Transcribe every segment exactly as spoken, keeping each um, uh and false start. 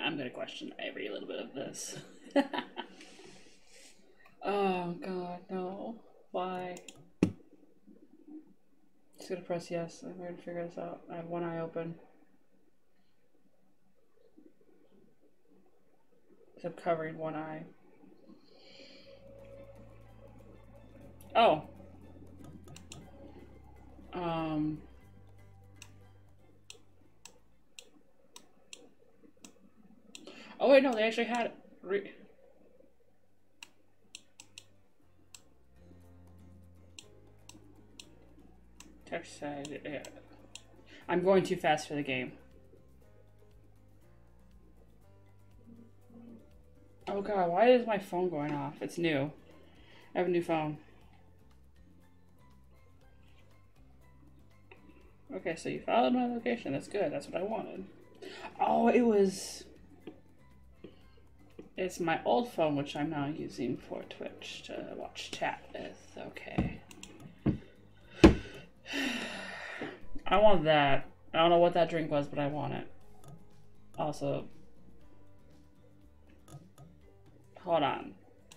I'm gonna question every little bit of this. Oh god, no. Why? Just gonna press yes. I'm going to figure this out. I have one eye open. So I'm covering one eye. Oh. Um. Oh wait, no, they actually had re text side. Yeah. I'm going too fast for the game. Oh god, why is my phone going off? It's new. I have a new phone. Okay, so you followed my location. That's good. That's what I wanted. Oh, it was... It's my old phone, which I'm now using for Twitch to watch chat with. Okay. I want that. I don't know what that drink was, but I want it. Also... Hold on.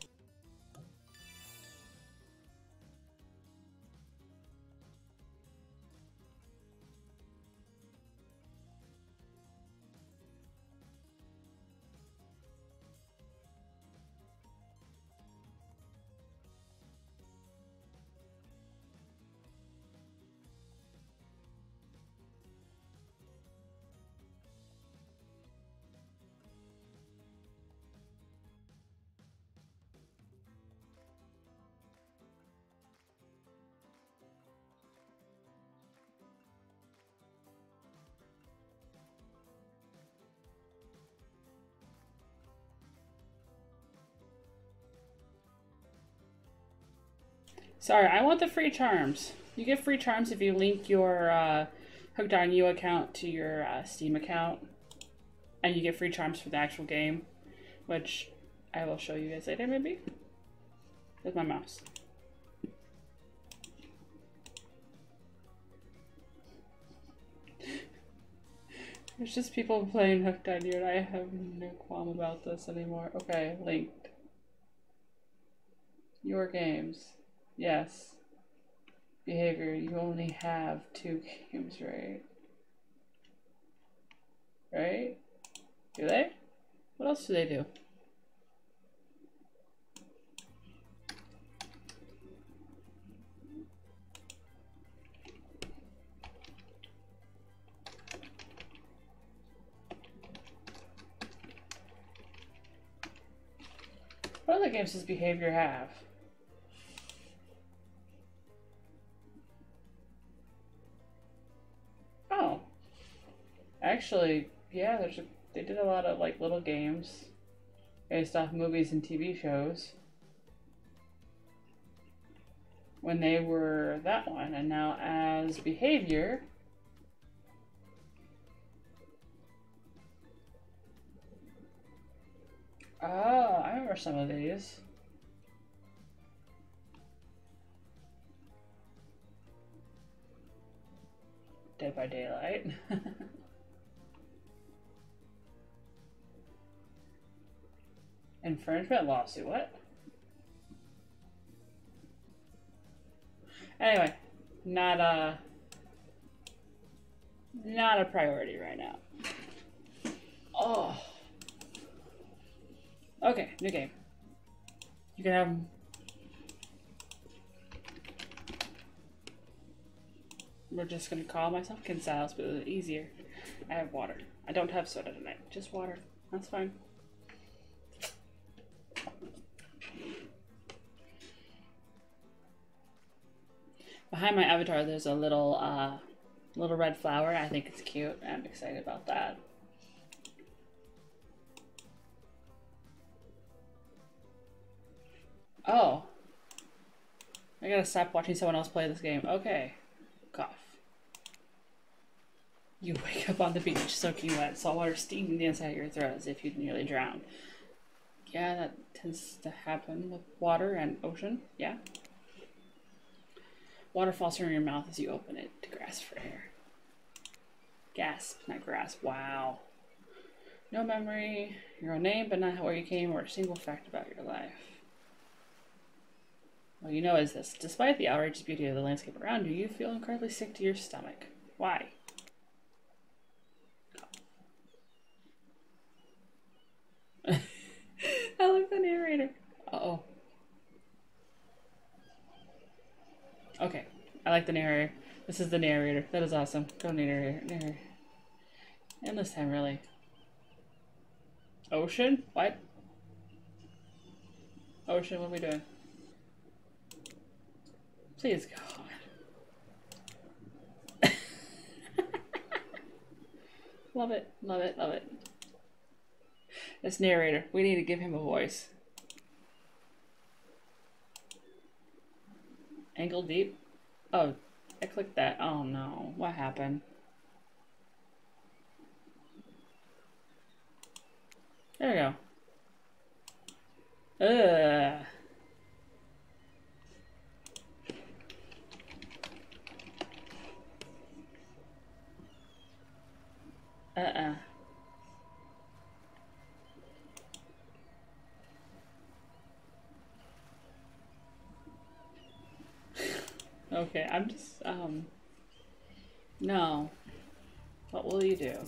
Sorry, I want the free charms. You get free charms if you link your uh, Hooked on You account to your uh, Steam account. And you get free charms for the actual game. Which I will show you guys later, maybe? With my mouse. There's just people playing Hooked on You and I have no qualm about this anymore. Okay, linked. Your games. Yes. Behavior. You only have two games, right? Right? Do they? What else do they do? What other games does Behavior have? Oh. Actually, yeah, there's a, they did a lot of like little games based off movies and T V shows when they were that one, and now as Behavior, oh, I remember some of these. Dead by Daylight. Infringement lawsuit, what? Anyway, not a not a priority right now. Oh. Okay, new game. You can have we're just gonna call myself Kenciles, but it's easier. I have water. I don't have soda tonight. Just water. That's fine. Behind my avatar, there's a little, uh, little red flower. I think it's cute. I'm excited about that. Oh. I gotta stop watching someone else play this game. Okay. Cough. You wake up on the beach, soaking wet, saltwater steaming the inside of your throat as if you'd nearly drowned. Yeah, that tends to happen with water and ocean. Yeah. Water falls from your mouth as you open it to grasp for air. Gasp, not grasp. Wow. No memory, your own name, but not where you came or a single fact about your life. What you know is this. Despite the outrageous beauty of the landscape around you, you feel incredibly sick to your stomach. Why? I like the narrator. Uh-oh. Okay. I like the narrator. This is the narrator. That is awesome. Go narrator. Narrator. And this time, really. Ocean? What? Ocean, what are we doing? Please, God. Love it. Love it. Love it. This narrator. We need to give him a voice. Angle deep? Oh, I clicked that. Oh no. What happened? There we go. Ugh. Uh-uh. Okay, I'm just, um... No. What will you do?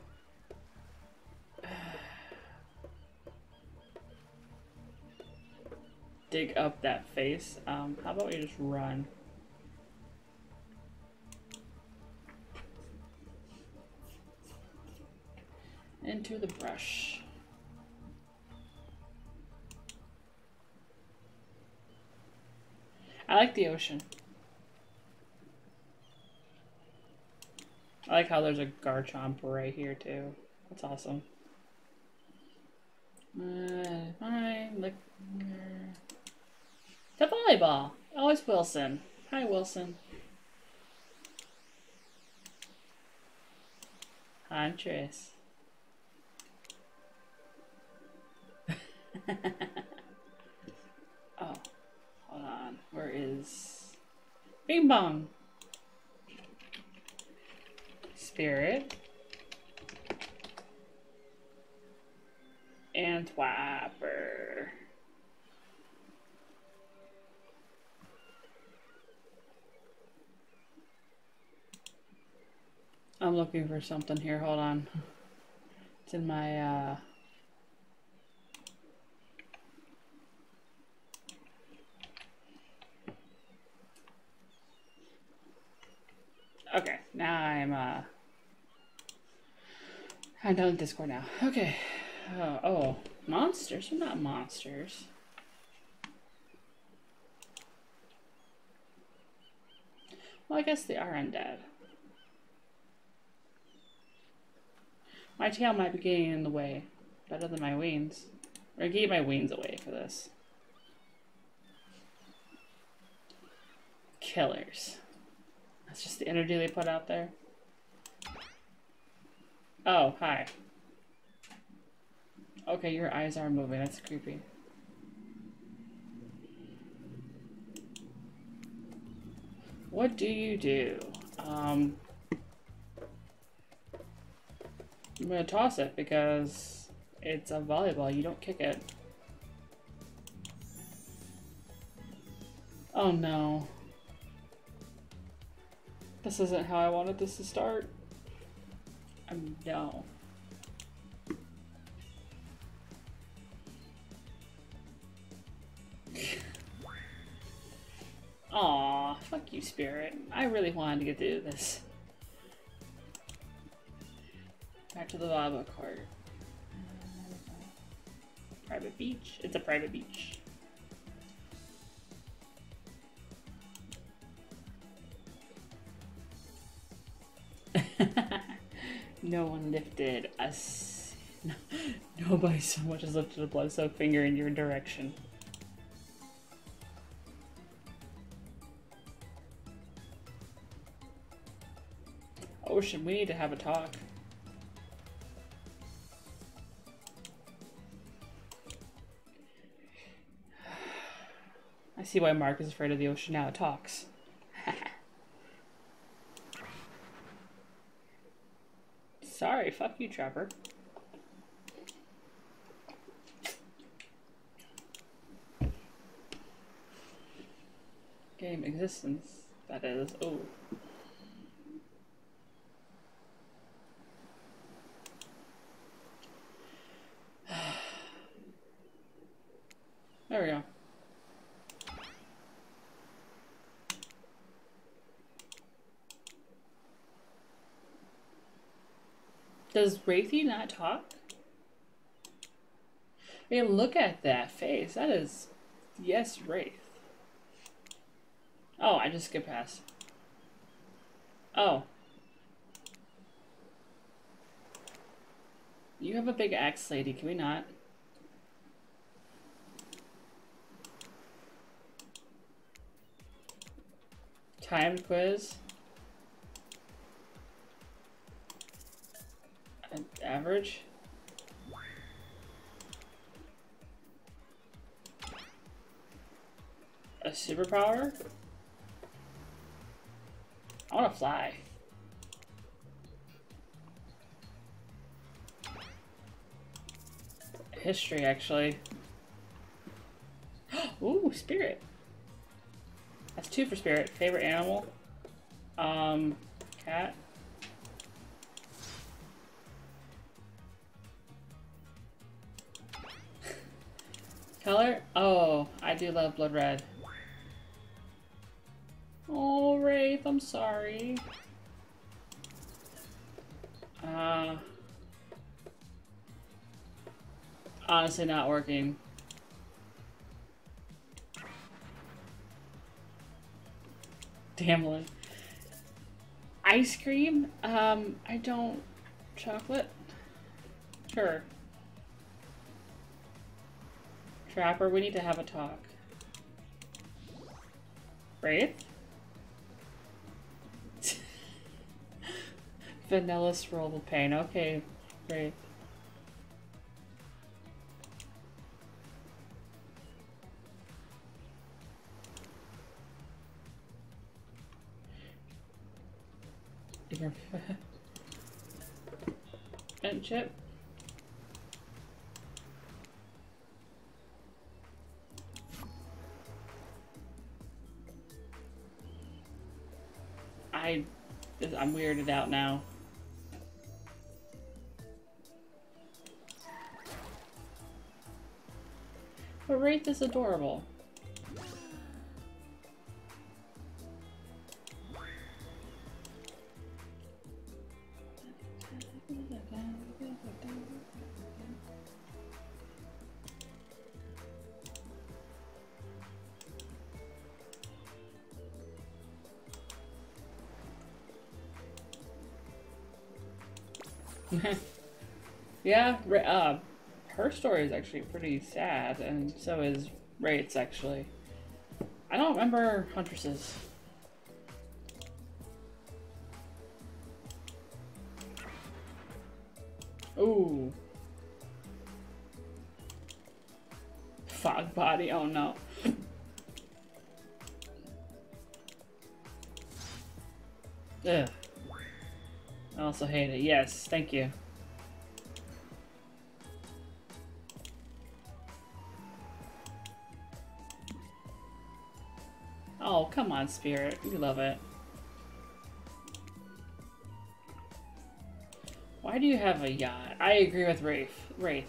Dig up that face. Um, how about we just run? Into the brush. I like the ocean. I like how there's a Garchomp right here too. That's awesome. Uh, fine. Look. The volleyball. Oh, it's Wilson. Hi, Wilson. Hi, Tris. Oh, hold on. Where is Bing Bong? Spirit. And Twapper. I'm looking for something here. Hold on. It's in my, uh... Okay, now I'm, uh... I'm done with Discord now. Okay. Uh, oh, monsters? They're not monsters. Well, I guess they are undead. My tail might be getting in the way. Better than my wings. Or I gave my wings away for this. Killers. That's just the energy they put out there. Oh, hi. Okay, your eyes are moving. That's creepy. What do you do? Um... I'm gonna toss it because it's a volleyball. You don't kick it. Oh no. This isn't how I wanted this to start. Um, no. Aw, fuck you, Spirit. I really wanted to get to do this. Back to the lava court. Private beach. It's a private beach. No one lifted us. No, nobody so much as lifted a blood-soaked finger in your direction. Ocean, we need to have a talk. I see why Mark is afraid of the ocean now. It talks. Sorry, fuck you, Trevor. Game existence, that is. Oh. There we go. Does Wraithy not talk? I mean, look at that face. That is... Yes, Wraith. Oh, I just skipped past. Oh. You have a big axe, lady. Can we not? Timed quiz. An average. A superpower? I want to fly. History, actually. Ooh, spirit. That's two for spirit. Favorite animal? Um, cat. Color? Oh, I do love blood red. Oh, Wraith, I'm sorry. Uh, honestly not working. Damn. Ice cream? Um, I don't... Chocolate? Sure. Trapper, we need to have a talk. Wraith? Vanilla swirl with pain. Okay, Wraith. And chip. I, I'm weirded out now. But Wraith is adorable. Yeah, uh, her story is actually pretty sad, and so is Wraith's, actually. I don't remember Huntress's. Ooh. Fog body, oh no. Ugh. I also hate it. Yes, thank you. Oh, come on, Spirit. We love it. Why do you have a yacht? I agree with Wraith. Wraith.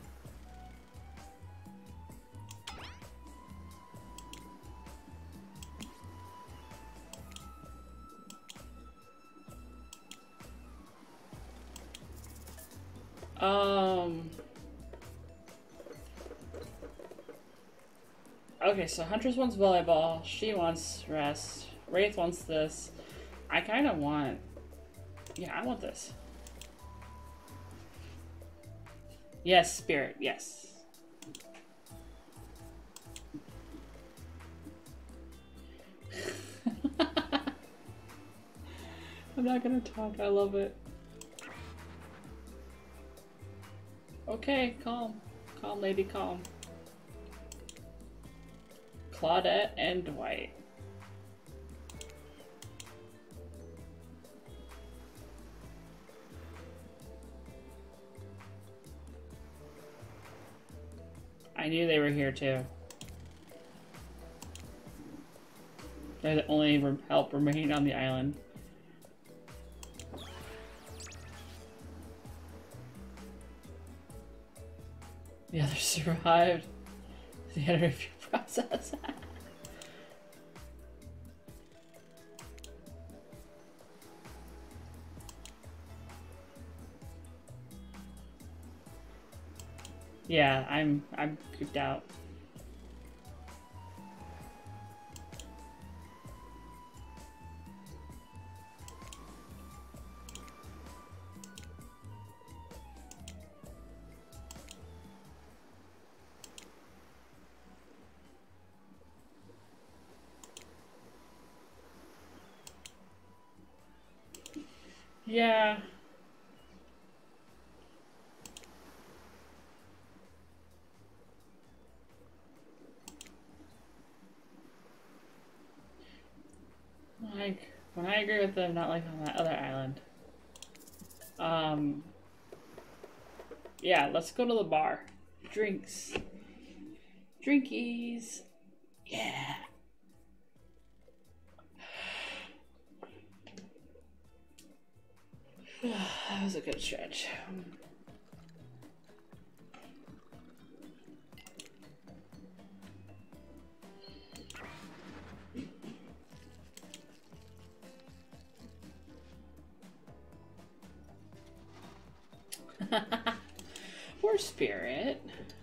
Um... Okay, so Huntress wants volleyball, she wants rest, Wraith wants this. I kind of want... Yeah, I want this. Yes, Spirit, yes. I'm not gonna talk, I love it. Okay, calm. Calm, lady, calm. Claudette and Dwight. I knew they were here too. They're the only re help remaining on the island. The others survived the interview process. Yeah, I'm I'm creeped out. Yeah. Like, when I agree with them, not like on that other island. Um, yeah, let's go to the bar. Drinks. Drinkies. Yeah. That was a good stretch. Poor Spirit.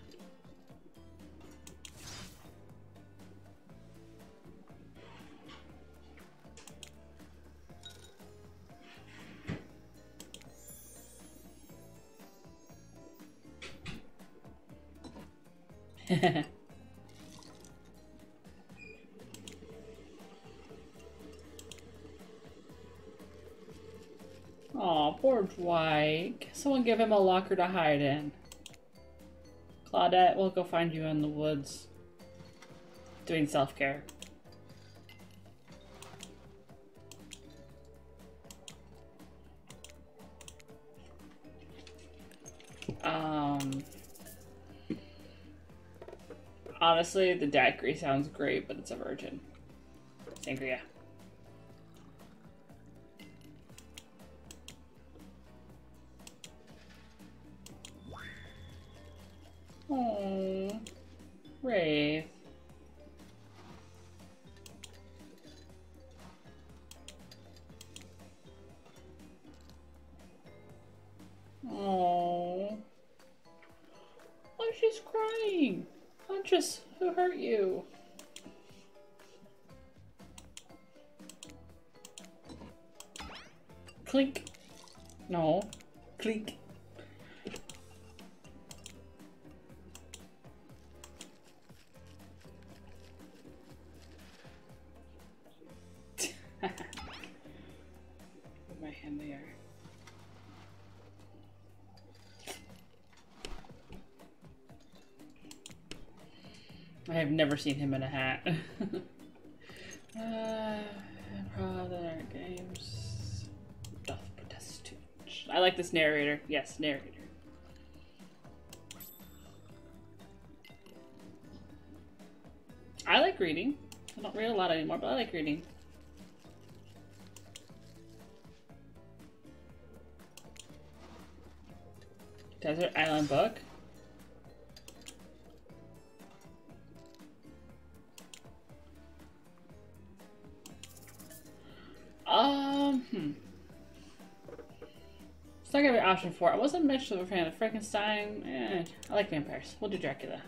Aw, poor Dwight. Someone give him a locker to hide in. Claudette, we'll go find you in the woods. Doing self-care. Um... Honestly, the daiquiri sounds great, but it's a virgin. Sangria. Oh, Wraith. Oh, why she's crying? Huntress, who hurt you? Clink. No. Clink. Put my hand there. I have never seen him in a hat. uh, other games. Doth protest too much. I like this narrator. Yes, narrator. I like reading. I don't read a lot anymore, but I like reading. Desert Island book. Um, hmm. It's not gonna be option four. I wasn't much of a fan of Frankenstein. Eh, I like vampires. We'll do Dracula.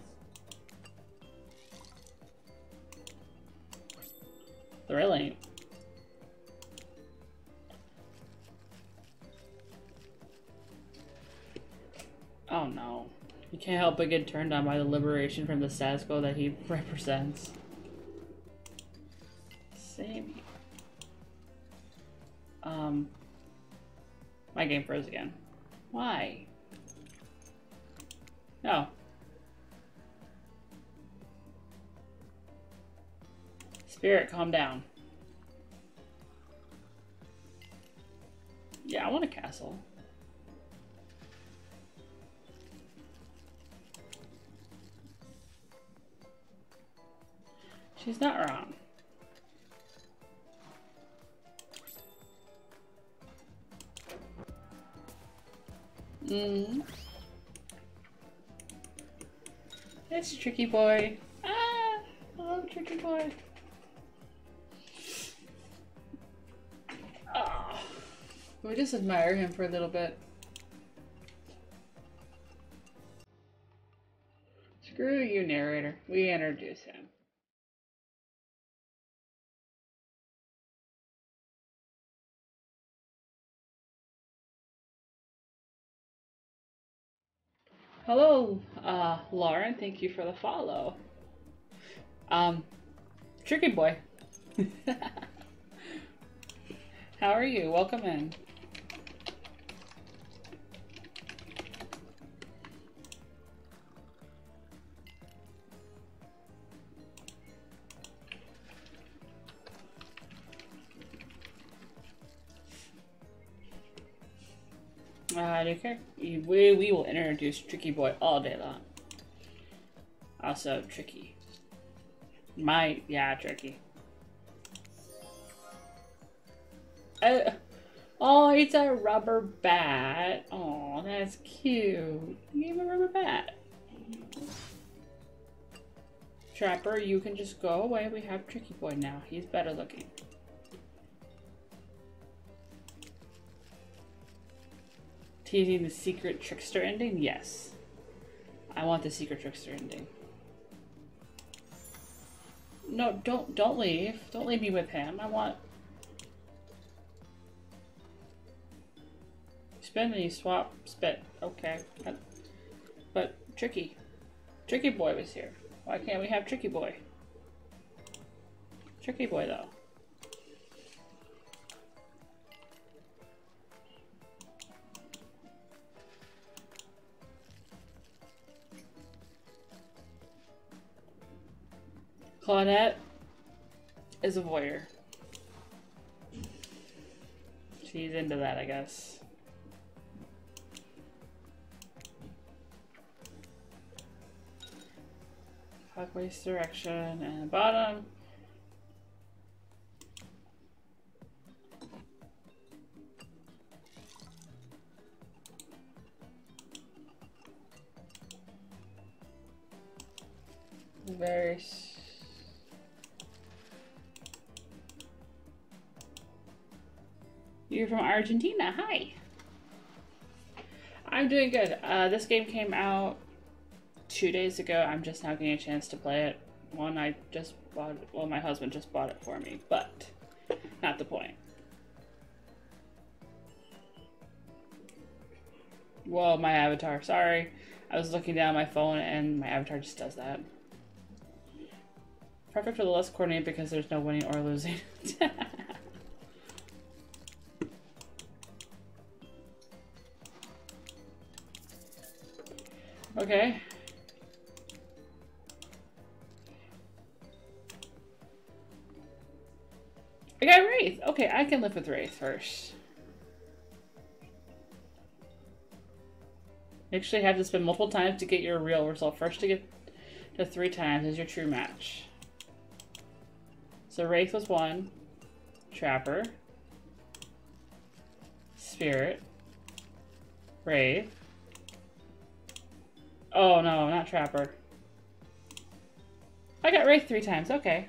Thrilling. Oh no. You can't help but get turned on by the liberation from the status quo that he represents. Same. Um, my game froze again. Why? No. Spirit, calm down. Yeah, I want a castle. She's not wrong. Mm. It's a tricky boy. Ah, I love tricky boy. Ah, we just admire him for a little bit. Screw you, narrator. We introduce him. Hello, uh, Lauren. Thank you for the follow. Um, tricky boy. How are you? Welcome in. Uh, okay. We, we will introduce Tricky Boy all day long. Also, Tricky. My, yeah, Tricky. Uh, oh, it's a rubber bat. Oh, that's cute. You gave him a rubber bat. Trapper, you can just go away. We have Tricky Boy now. He's better looking. Teasing the secret trickster ending? Yes. I want the secret trickster ending. No, don't don't leave. Don't leave me with him. I want... Spin and you swap, spit. Okay. But, but Tricky. Tricky Boy was here. Why can't we have Tricky Boy? Tricky Boy, though. Claudette is a voyeur. She's into that, I guess. Clockwise direction and bottom. Very... You're from Argentina. Hi. I'm doing good. Uh, this game came out two days ago. I'm just now getting a chance to play it. One, I just bought it. Well, my husband just bought it for me, but not the point. Whoa, my avatar. Sorry. I was looking down my phone and my avatar just does that. Perfect for the less coordinated because there's no winning or losing. Okay. I got Wraith. Okay, I can live with Wraith first. Actually have to spin multiple times to get your real result. First to get to three times is your true match. So Wraith was one. Trapper. Spirit. Wraith. Oh no, not Trapper. I got Wraith three times, okay.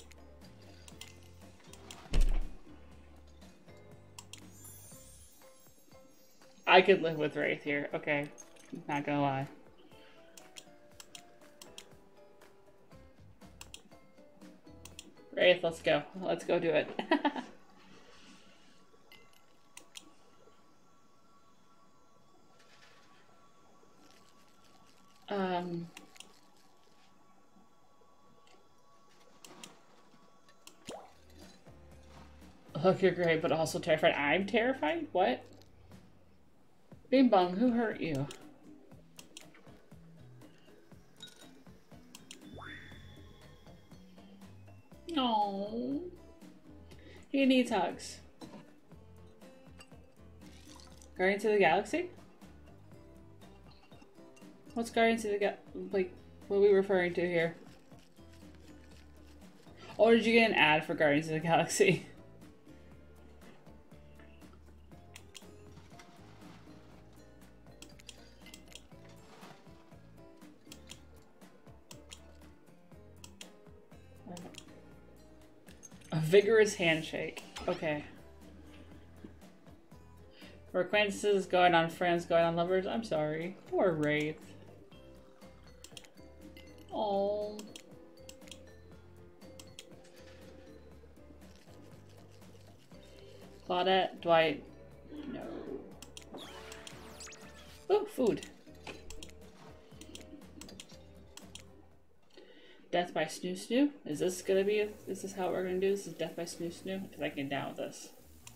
I could live with Wraith here, okay. Not gonna lie. Wraith, let's go. Let's go do it. um... Look, you're great, but also terrified. I'm terrified? What? Bing bong, who hurt you? No. He needs hugs. Guardians of the Galaxy? What's Guardians of the Ga- like, what are we referring to here? Oh, did you get an ad for Guardians of the Galaxy? vigorous handshake. Okay. For acquaintances going on friends, going on lovers. I'm sorry. Poor Wraith. Oh. Claudette, Dwight. No. Oh, food. Death by Snoo Snoo? Is this gonna be, is this how we're gonna do this? Is Death by Snoo Snoo? Because I can get down with this.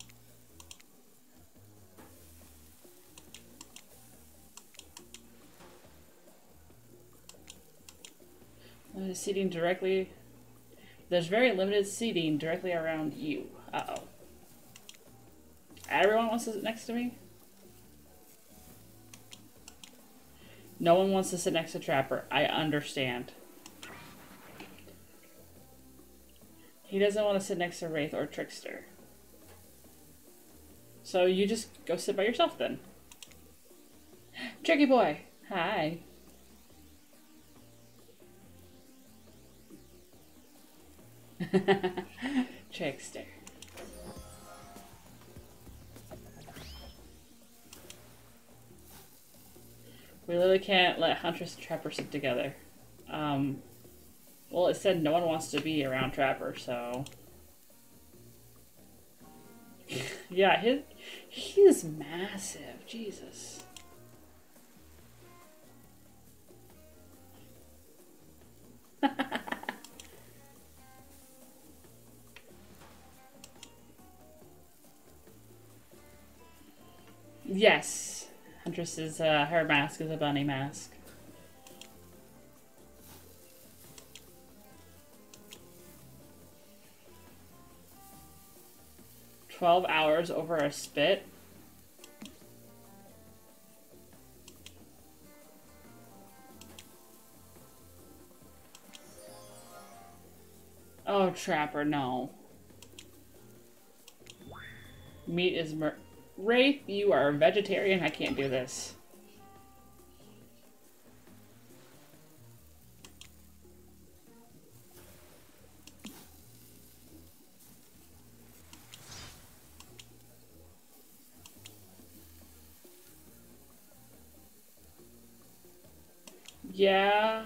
Limited seating directly. There's very limited seating directly around you. Uh-oh. Everyone wants to sit next to me? No one wants to sit next to Trapper. I understand. He doesn't want to sit next to Wraith or Trickster. So you just go sit by yourself then. Tricky boy! Hi. Trickster. We literally can't let Huntress and Trapper sit together. Um, well, it said no one wants to be around Trapper, so... yeah, his, he is massive. Jesus. Yes. Huntress is, uh, her mask is a bunny mask. Twelve hours over a spit? Oh, Trapper, no. Meat is mer- Wraith, you are a vegetarian. I can't do this. Yeah.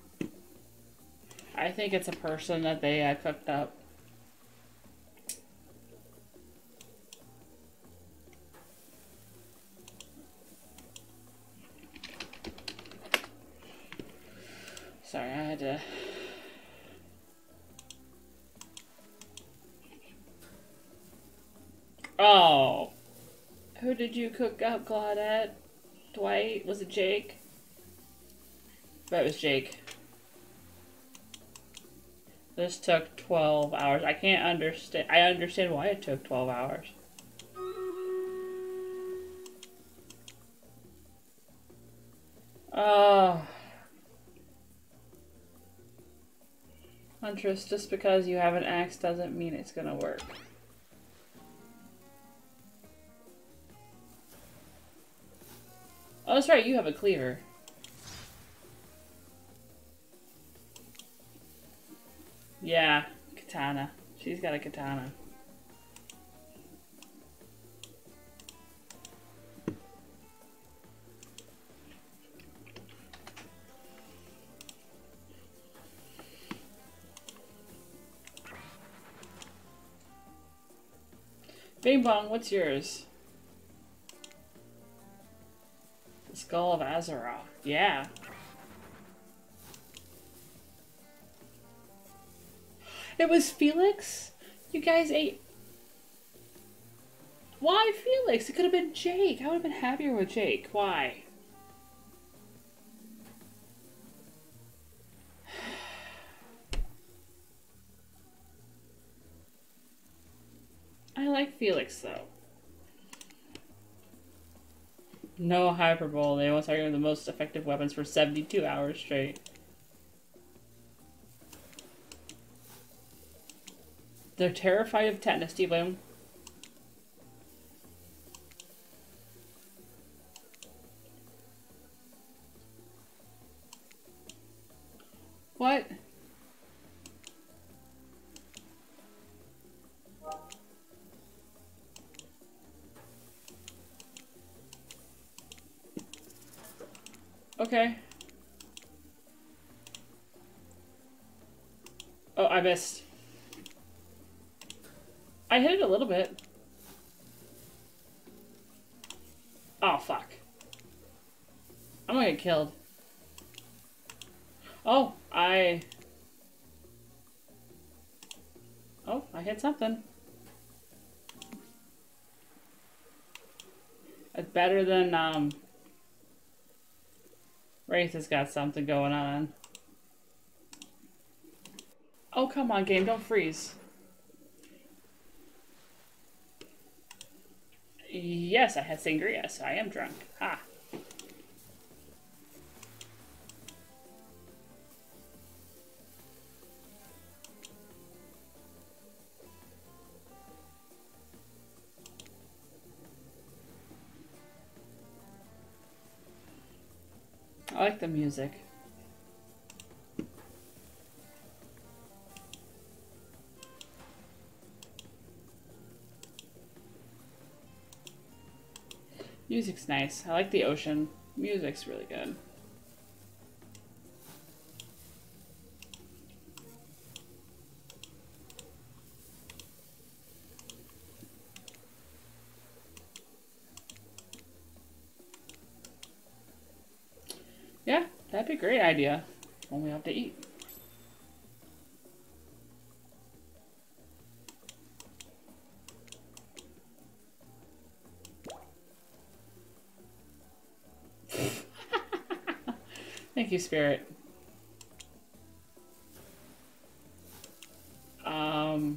I think it's a person that they uh, cooked up. Sorry, I had to... Oh. Who did you cook up, Claudette? Dwight? Was it Jake? That was Jake. This took twelve hours. I can't understand. I understand why it took twelve hours. Oh. Huntress, just because you have an axe doesn't mean it's gonna work. Oh, that's right, you have a cleaver. Yeah, katana. She's got a katana. Bing Bong, what's yours? The Skull of Azeroth. Yeah. It was Felix? You guys ate... Why Felix? It could have been Jake. I would have been happier with Jake. Why? I like Felix, though. No hyperbole. They once argued the most effective weapons for seventy-two hours straight. They're terrified of tetanus, T-Bloom. What? Okay. Oh, I missed. I hit it a little bit. Oh, fuck. I'm gonna get killed. Oh, I... Oh, I hit something. It's better than, um... Wraith has got something going on. Oh, come on, game, don't freeze. Yes, I had sangria, so I am drunk. Ha. I like the music. Music's nice. I like the ocean. Music's really good. Yeah, that'd be a great idea when we have to eat. Thank you, Spirit. Um...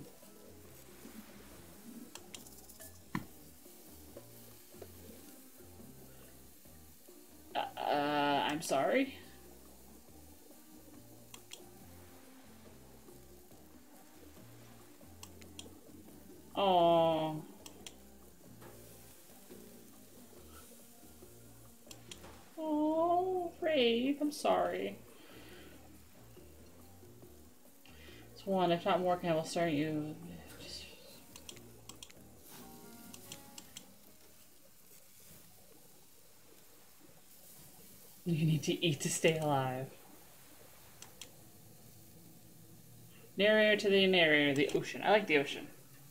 Uh, I'm sorry? Oh. Oh, Wraith, I'm sorry. It's one, if not more, I will start you. Just... You need to eat to stay alive. Narrator to the narrator, the ocean. I like the ocean.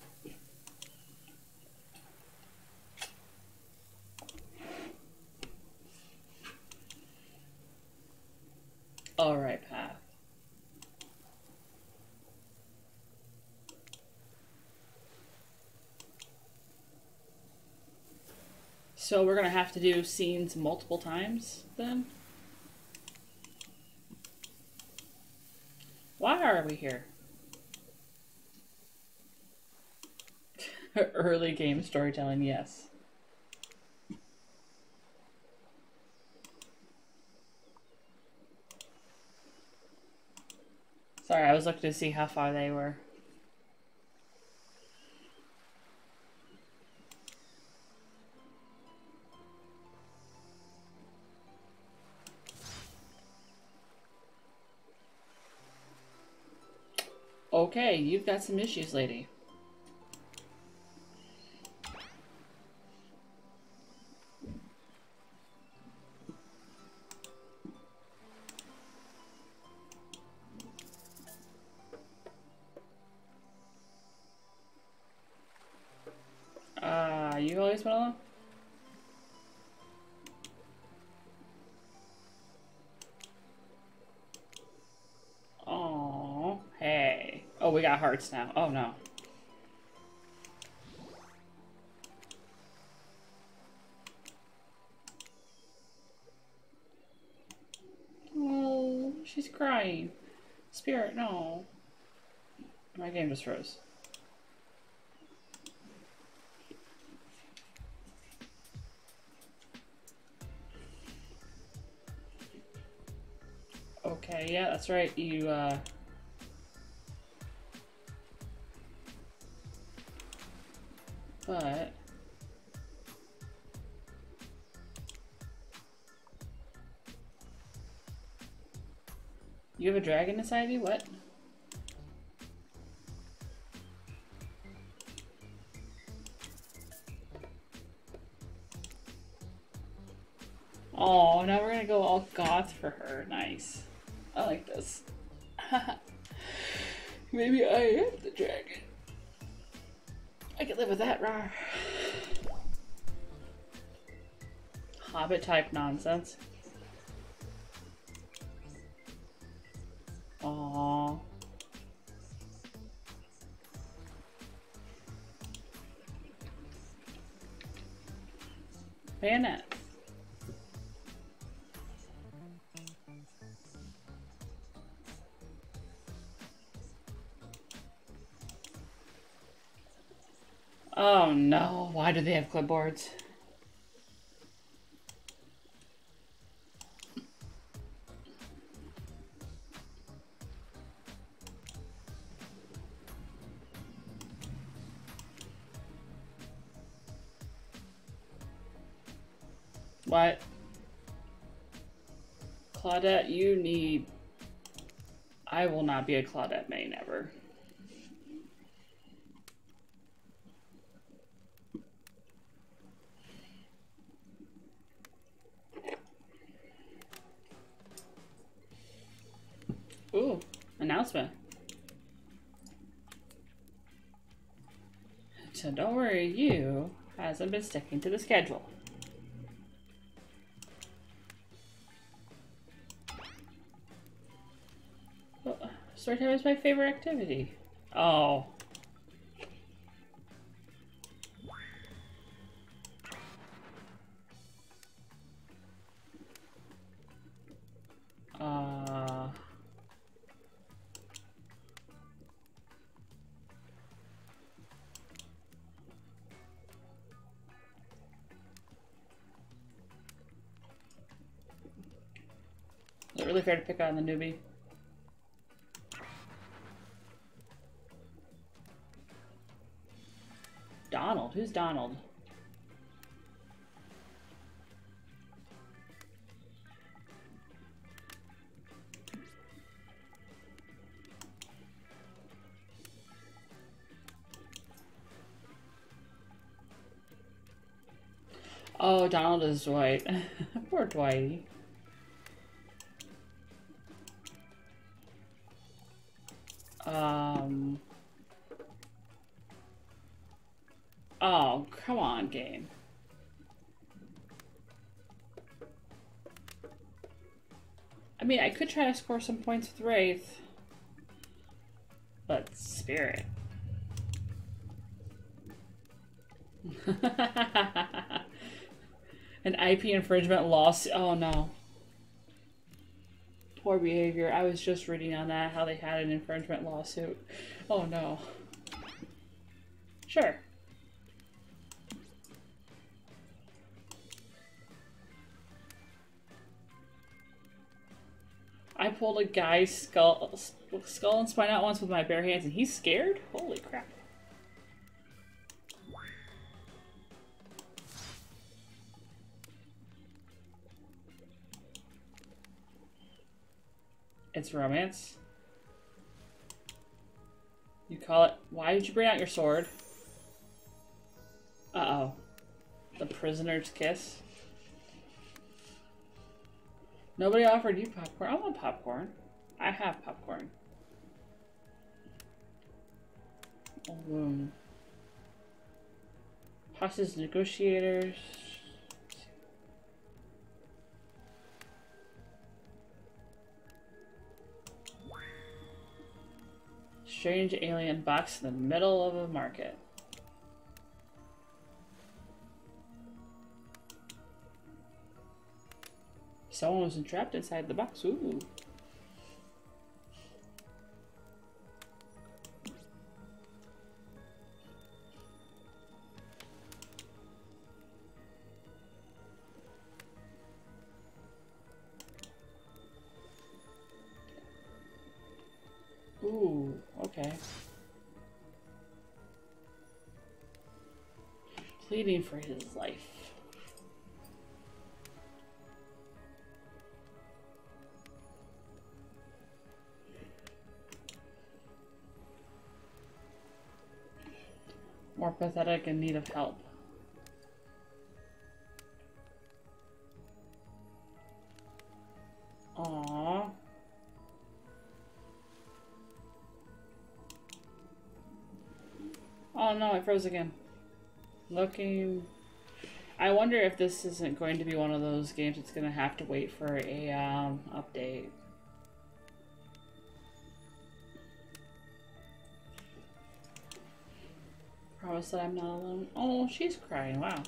Alright, path. So we're gonna have to do scenes multiple times then? Why are we here? Early game storytelling, yes. Sorry, I was looking to see how far they were. Okay, you've got some issues, lady. Uh, you always went along? Oh, hey. Oh, we got hearts now. Oh, no. Oh, she's crying. Spirit, no. My game just froze. Okay, yeah, that's right. You, uh... But... You have a dragon inside you? What? Oh, now we're gonna go all goth for her. Nice. I like this. Maybe I am the dragon. I can live with that, rawr. Hobbit type nonsense. Aww. Bayonet. Oh no, why do they have clipboards? What? Claudette, you need... I will not be a Claudette main ever. Ooh, announcement. So don't worry, you hasn't been sticking to the schedule. Well, story time is my favorite activity. Oh. Uh... Is it really fair to pick on the newbie? Donald? Who's Donald? Oh, Donald is Dwight. Poor Dwighty. Um... Oh, come on, game. I mean, I could try to score some points with Wraith. But Spirit. An I P infringement lawsuit. Oh no. Poor behavior. I was just reading on that, how they had an infringement lawsuit. Oh no. Sure. I pulled a guy's skull, skull and spine out once with my bare hands and he's scared? Holy crap. It's romance. You call it... Why did you bring out your sword? Uh-oh. The prisoner's kiss. Nobody offered you popcorn. I want popcorn. I have popcorn. Oh, room. Hostage negotiators. Strange alien box in the middle of a market. Someone was entrapped inside the box. Ooh. Ooh, okay. Pleading for his life. More pathetic, in need of help. Aww. Oh no, it froze again. Looking... I wonder if this isn't going to be one of those games that's going to have to wait for a um, update. Promise that I'm not alone. Oh, she's crying. Wow.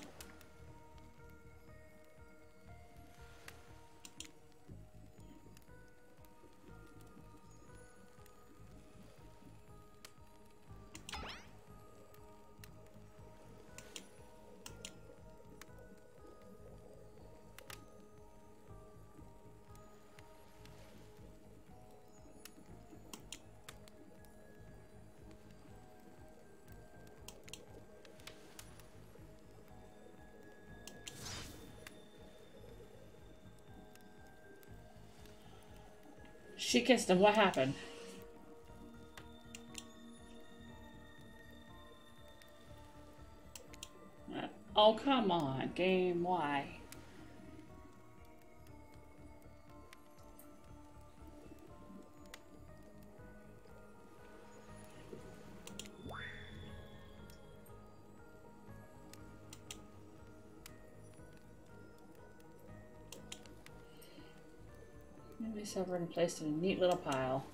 She kissed him. What happened? Uh, oh, come on. Game, why? Maybe severed and placed in a neat little pile.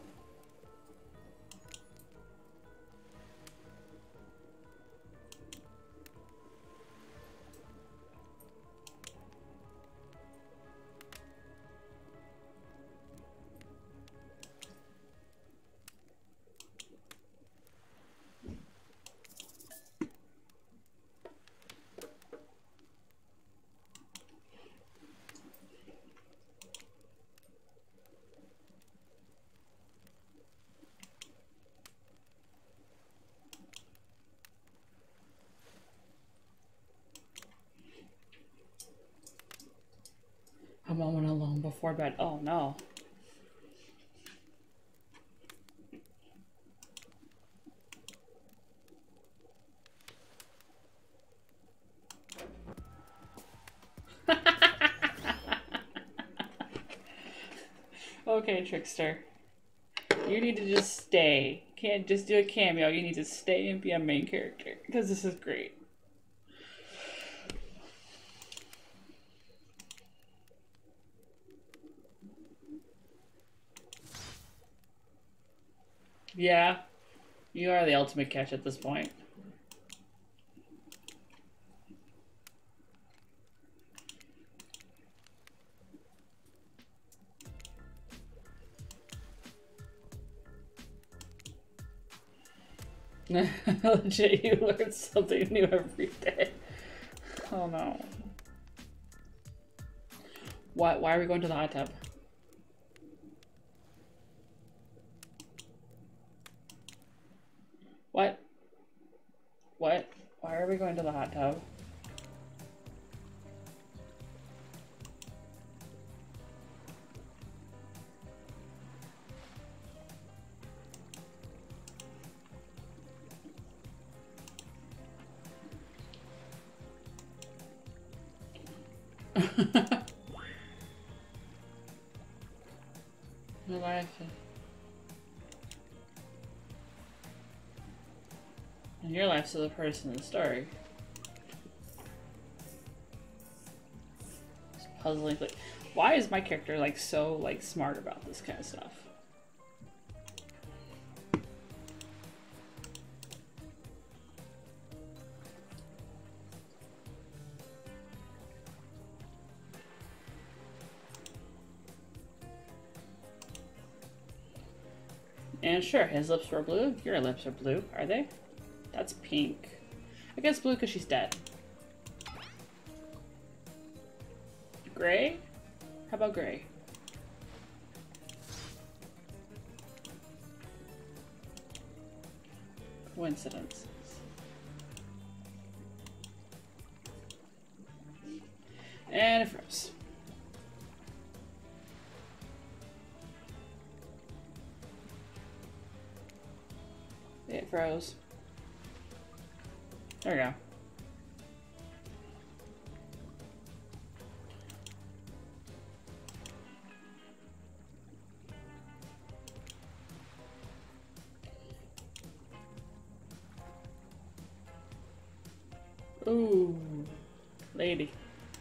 A moment alone before bed. Oh no. Okay, Trickster. You need to just stay. Can't just do a cameo. You need to stay and be a main character. Because this is great. Yeah. You are the ultimate catch at this point. Legit, you learn something new every day. Oh no. Why, why are we going to the hot tub? What? What? Why are we going to the hot tub? My life. And your life's the person in the story. It's puzzling. Like, why is my character like so like smart about this kind of stuff? And sure, his lips were blue. Your lips are blue, are they? That's pink. I guess blue because she's dead. Gray? How about gray? Coincidence. And it froze. It froze. There we go. lady.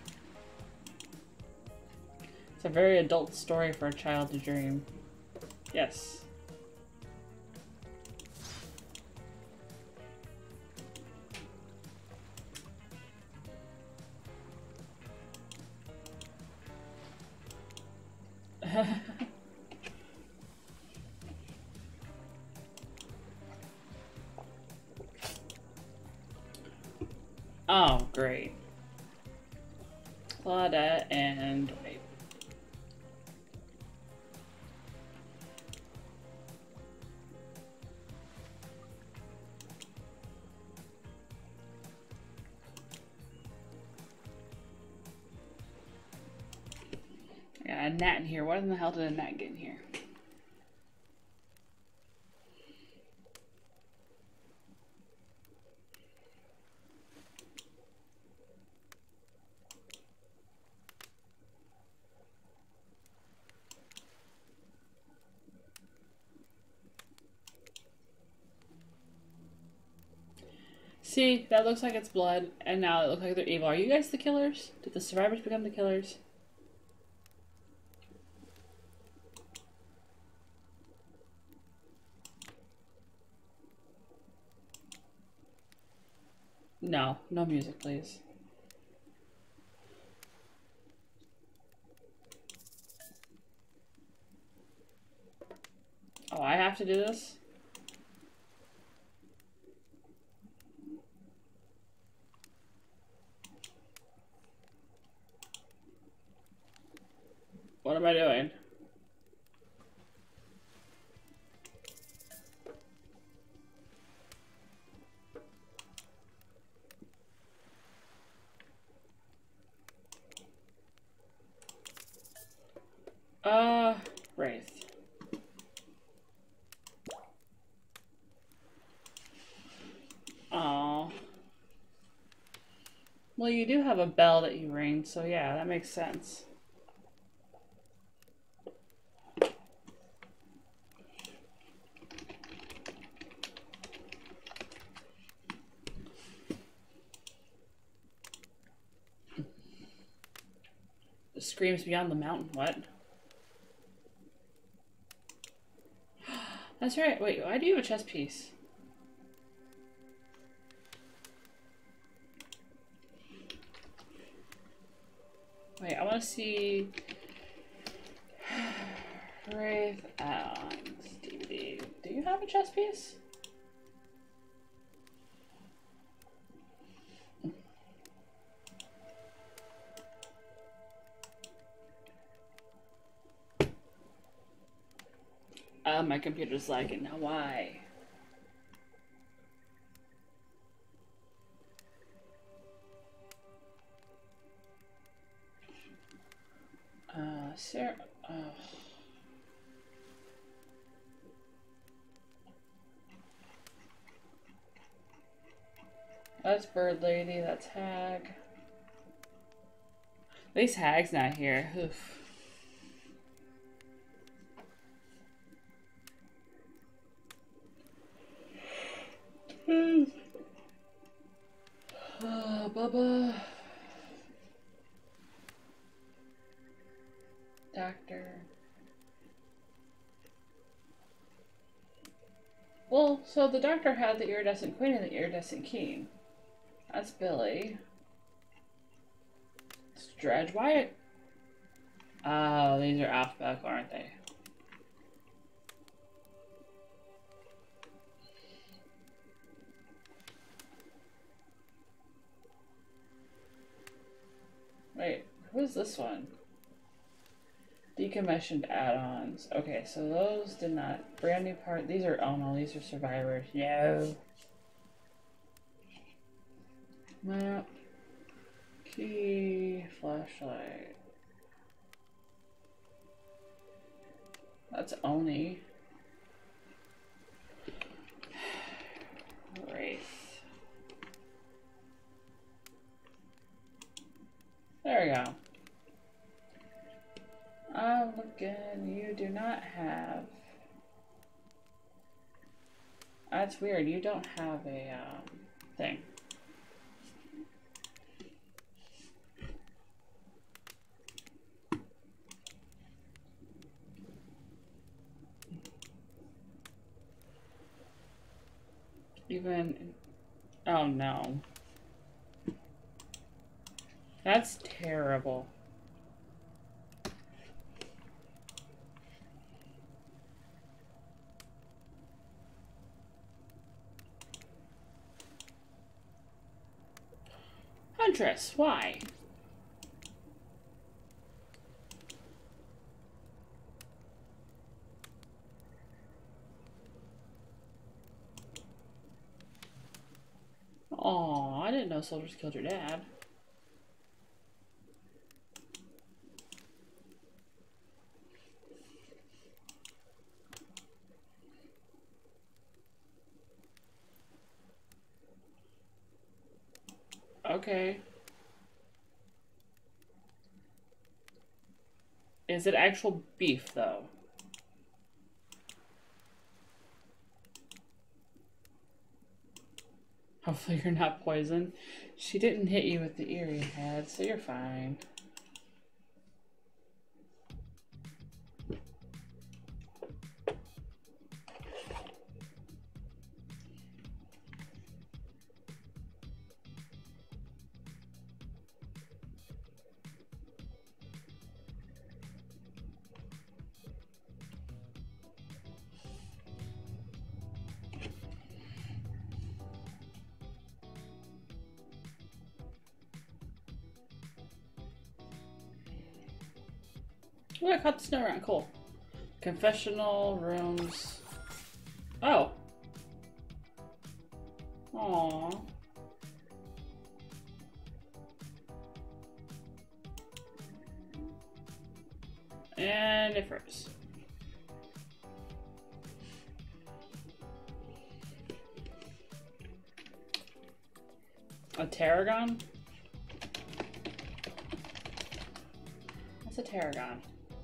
It's a very adult story for a child to dream. Yes. Oh, great. Claudette and... wait. I got a gnat in here. What in the hell did a gnat get in here? See, that looks like it's blood, and now it looks like they're evil. Are you guys the killers? Did the survivors become the killers? No, no music, please. Oh, I have to do this? What am I doing? Uh, Wraith. Aww. Well, you do have a bell that you ring, so yeah, that makes sense. The screams beyond the mountain, what? That's right, wait, why do you have a chess piece? Wait, I want to see Wraith add-ons D V D. Do you have a chess piece? Uh, my computer's lagging now. Why? Uh, Sarah. Oh. That's Bird Lady. That's Hag. At least Hag's not here. Oof. Oh, Bubba. Doctor. Well, so the doctor had the iridescent queen and the iridescent king. That's Billy. It's Dredge. Why? Oh, these are alphabetical, aren't they? Wait, who's this one? Decommissioned add-ons. Okay, so those did not. Brand new part. These are, oh no, these are survivors. No. Map. Key. Flashlight. That's Oni. Wraith. There we go. I'm looking. You do not have. That's weird. You don't have a um, thing. even... Oh no. That's terrible. Huntress, why? Aw, I didn't know soldiers killed your dad. Okay. Is it actual beef, though? Hopefully you're not poisoned. She didn't hit you with the ear you had, so you're fine. Oh, I caught the snow around. Cool. Confessional rooms. Oh. Aww. And it froze. A tarragon? What's a tarragon?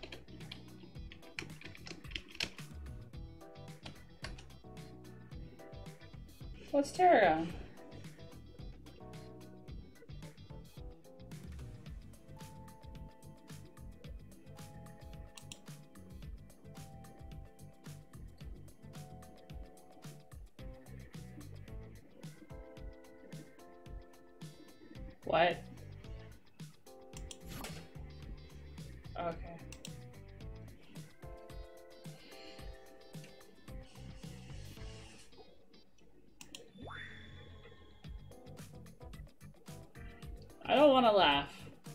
What's tarragon? What? Okay. I don't want to laugh.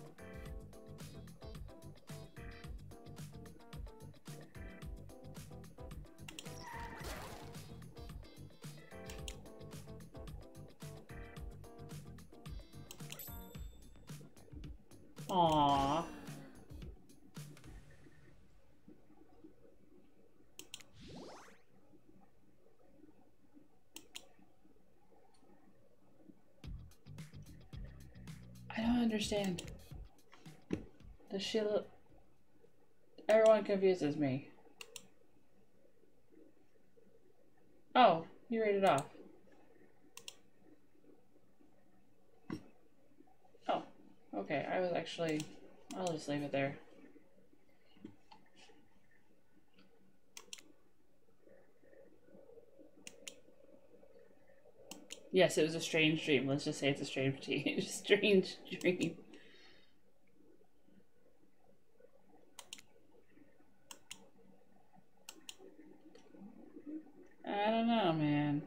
Aww. I don't understand. Does she look... Everyone confuses me. Oh, you read it off. Oh, okay. I was actually... I'll just leave it there. Yes, it was a strange dream. Let's just say it's a strange dream. strange dream. I don't know, man.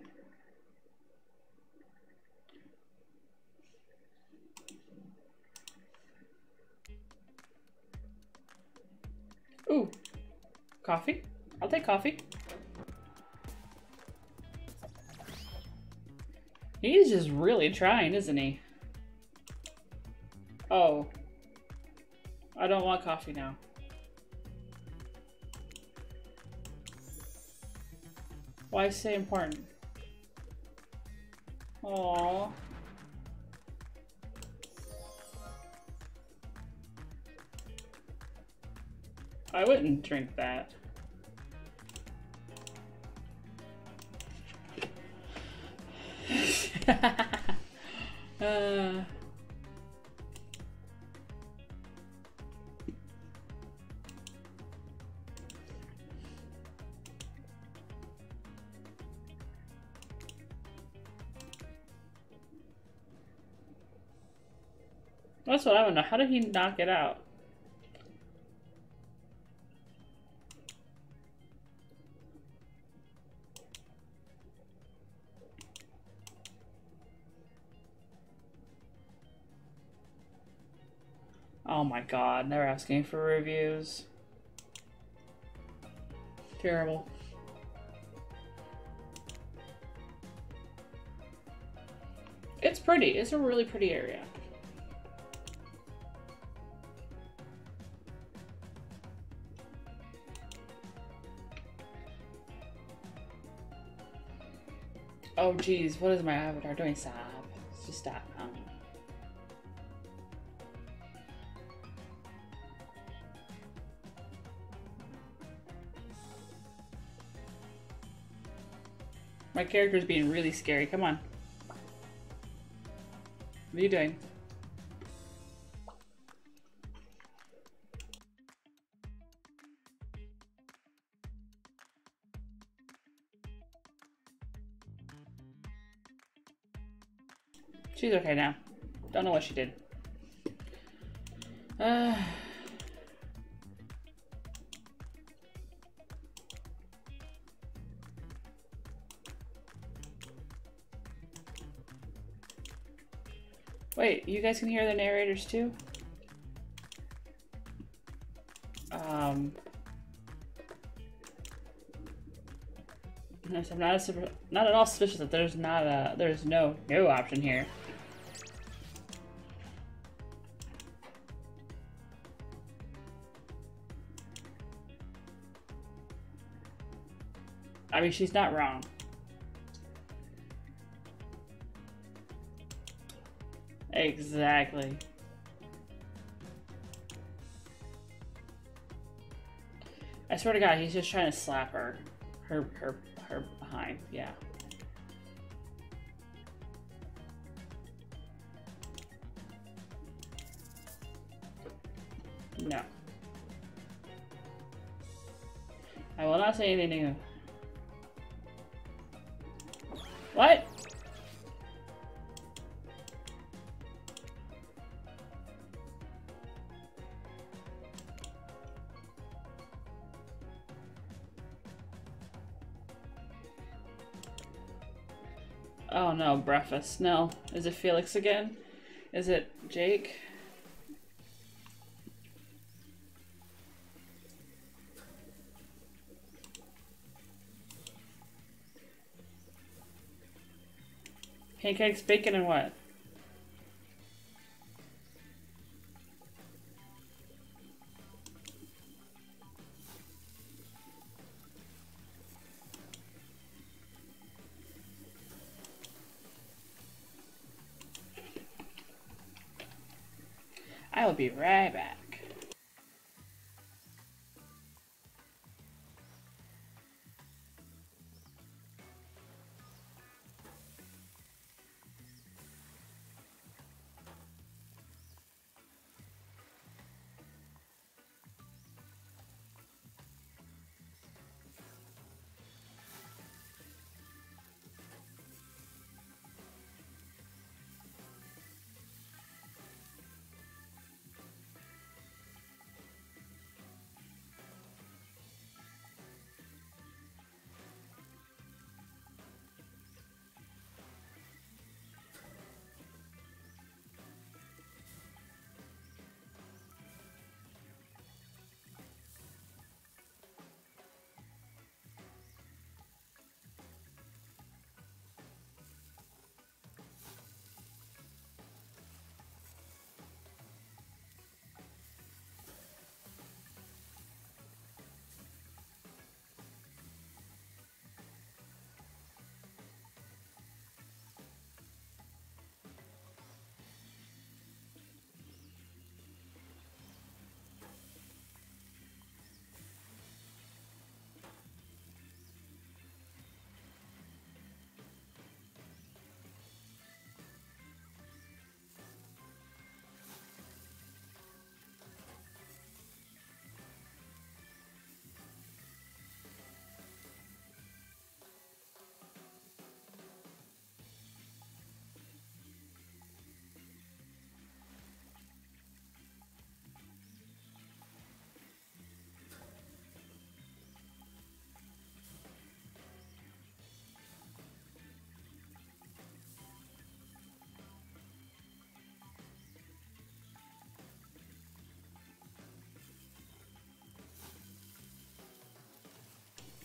Ooh. Coffee? I'll take coffee. He's just really trying, isn't he? Oh. I don't want coffee now. Why say important? Aww. I wouldn't drink that. uh... That's what I want to know. How did he knock it out? Oh my god, they're asking for reviews. Terrible. It's pretty. It's a really pretty area. Oh geez, what is my avatar doing? Stop. Just stop. Um, my character's being really scary. Come on. What are you doing? She's okay now. Don't know what she did. Uh... Wait, you guys can hear the narrators too? Um... I'm not, a, not at all suspicious that there's not a, there's no, no option here. I mean, she's not wrong. Exactly. I swear to God, he's just trying to slap her. Her, her, her behind, yeah. No. I will not say anything new. What? Oh no, breakfast. No. Is it Felix again? Is it Jake? Pancakes, bacon, and what? I will be right back.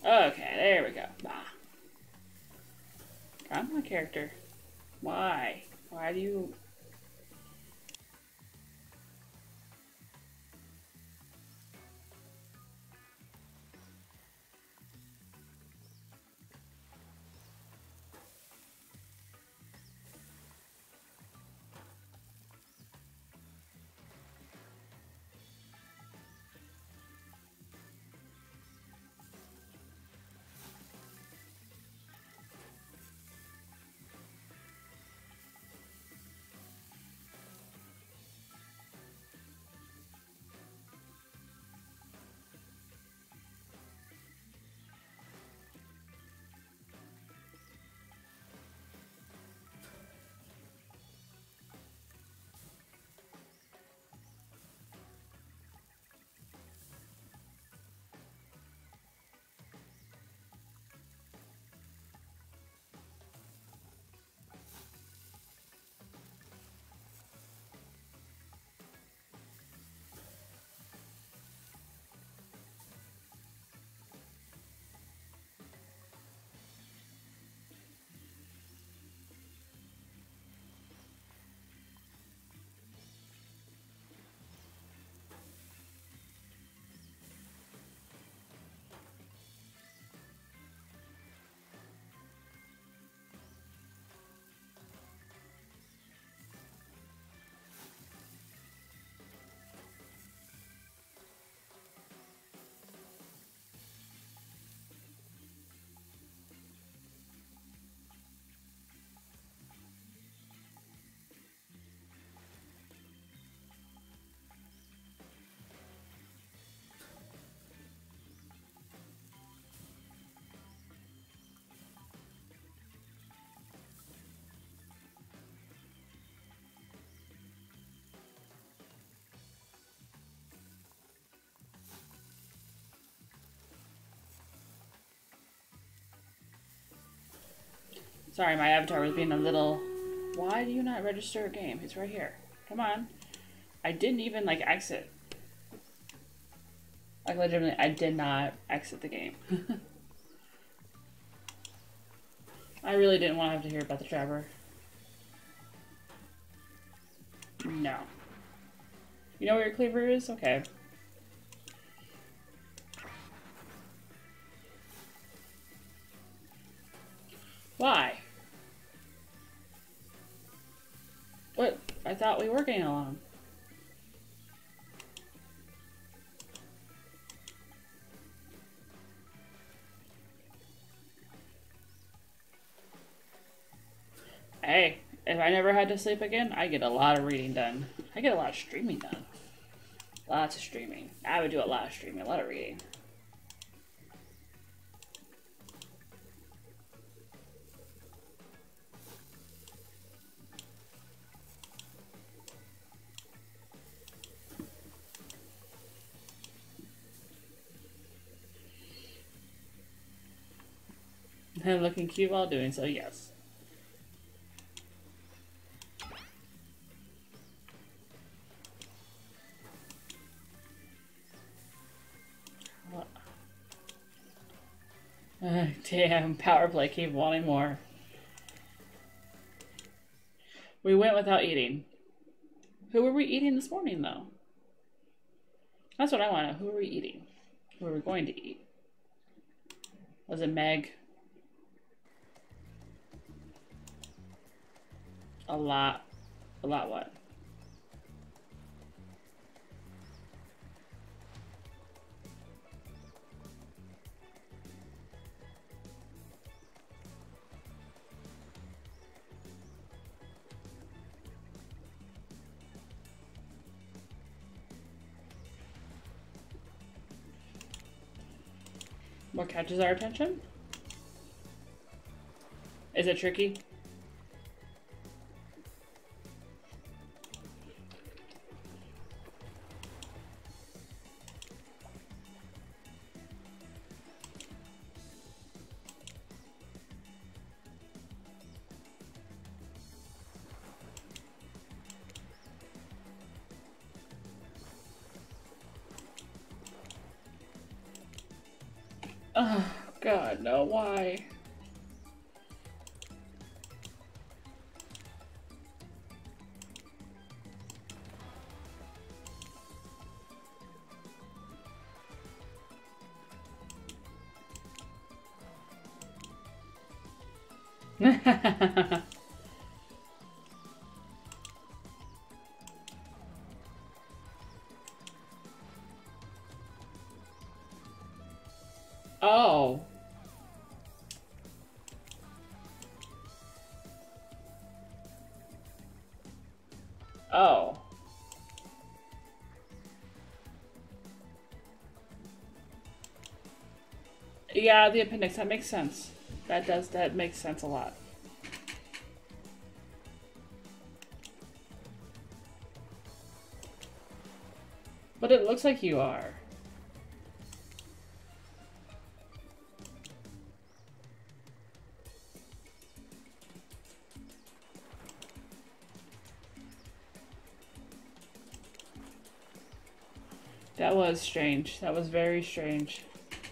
Okay, there we go. Ah. I'm my character. Why? Why do you... Sorry, my avatar was being a little... Why do you not register a game? It's right here. Come on. I didn't even, like, exit. Like, legitimately, I did not exit the game. I really didn't want to have to hear about the trapper. No. You know where your cleaver is? Okay. Why? What? I thought we were getting along. Hey, if I never had to sleep again, I get a lot of reading done. I get a lot of streaming done. Lots of streaming. I would do a lot of streaming, a lot of reading. And looking cute while doing so, yes. Uh, damn, power play, keep wanting more. We went without eating. Who were we eating this morning, though? That's what I want to know. Who were we eating? Who were we going to eat? Was it Meg? A lot. A lot what? What catches our attention? Is it tricky? Ugh, God, no, why? Oh. Oh. Yeah, the appendix, that makes sense. That does, that makes sense a lot. But it looks like you are. That was strange. That was very strange.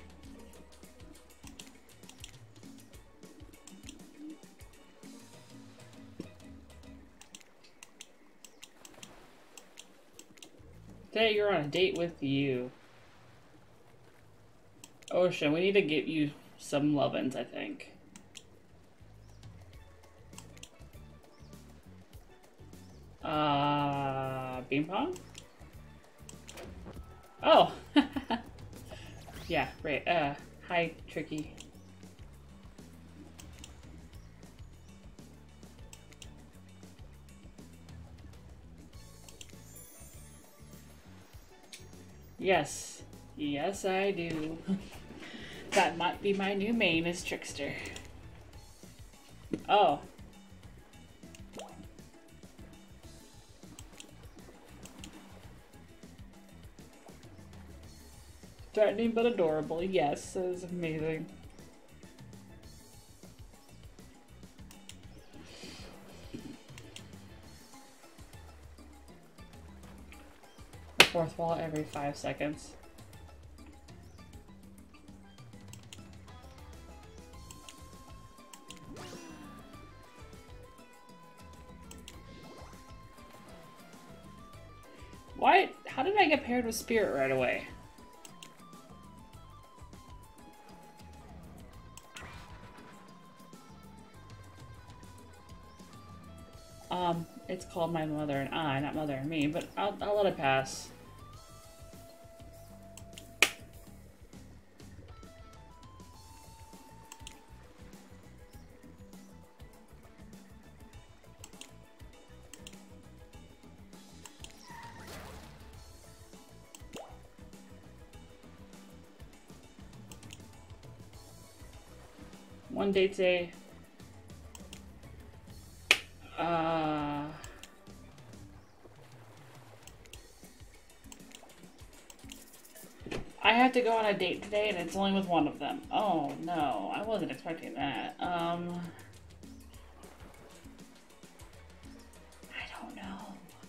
Today you're on a date with you. Ocean, we need to get you some lovin's, I think. Uh, bean pong? Oh! Yeah, right. Uh, hi, Tricky. Yes. Yes, I do. That might be my new main is Trickster. Oh. Threatening but adorable. Yes, that is amazing. The fourth wall every five seconds. Why? How did I get paired with Spirit right away? Um, it's called My Mother and I, not Mother and Me, but I'll, I'll let it pass. One date day. Uh, I have to go on a date today and it's only with one of them. Oh no, I wasn't expecting that. Um, I don't know.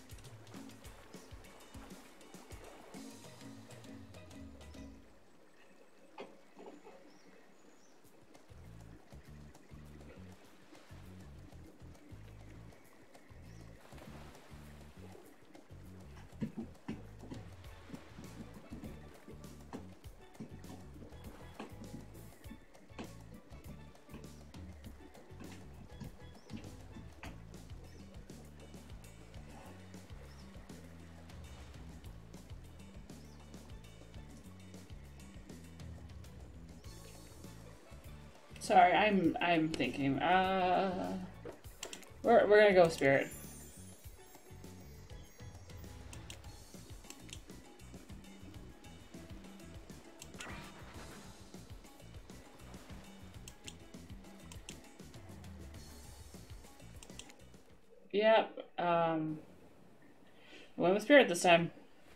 Sorry, I'm I'm thinking. Uh, we're we're gonna go with Spirit. Yep. Um, we went with Spirit this time.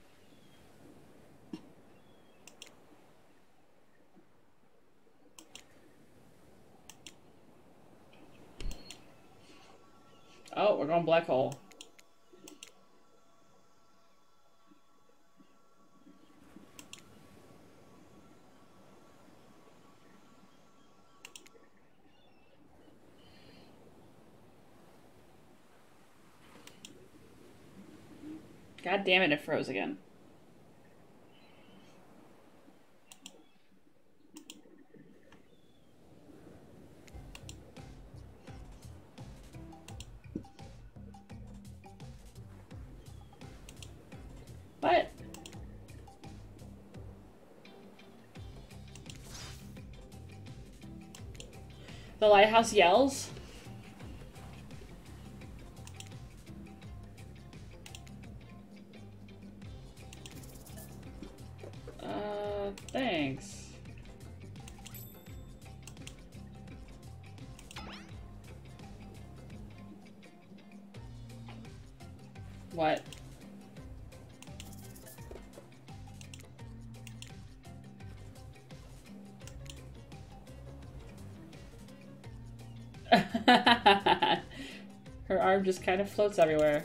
Oh, we're going black hole. God damn it, it froze again. What? The lighthouse yells? Uh, thanks. What? Her arm just kind of floats everywhere.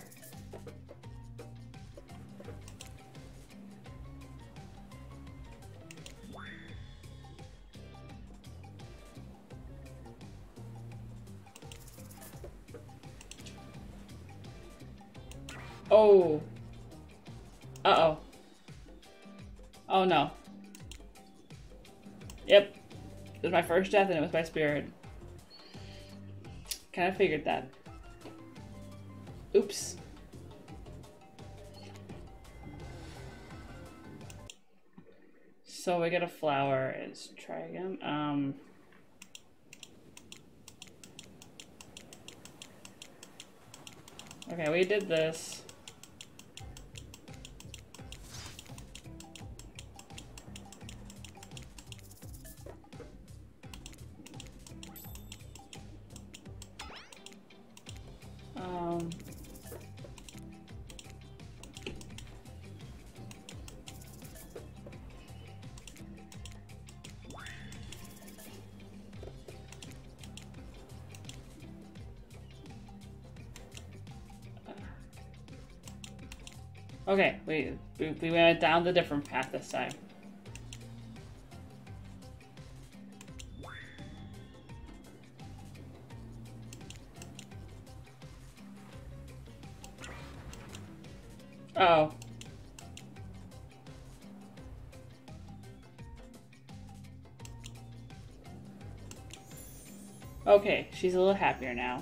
Oh. Uh-oh. Oh no. Yep. It was my first death and it was my spirit. Kind of figured that. Oops. So we get a flower. Is try again. Um. Okay, we did this. Um. Okay, we, we we went down the different path this time. Oh. Okay, she's a little happier now.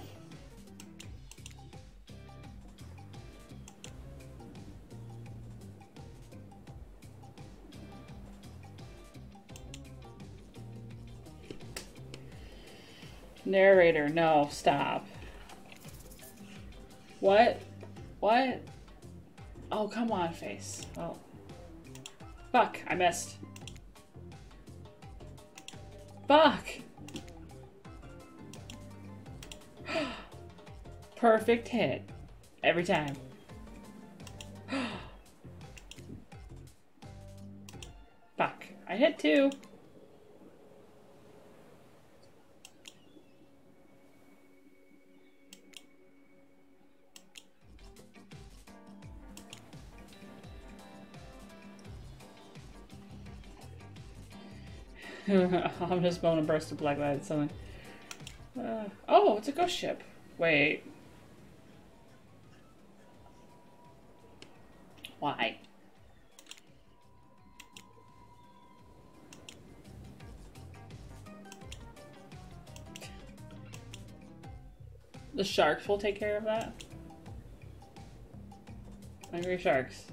Narrator, no, stop. What? What? Oh, come on, face. Oh. Fuck, I missed. Fuck! Perfect hit. Every time. Fuck. I hit two. I'm just going to burst of black light. Something. Uh, oh, it's a ghost ship. Wait. Why? The sharks will take care of that. Angry sharks.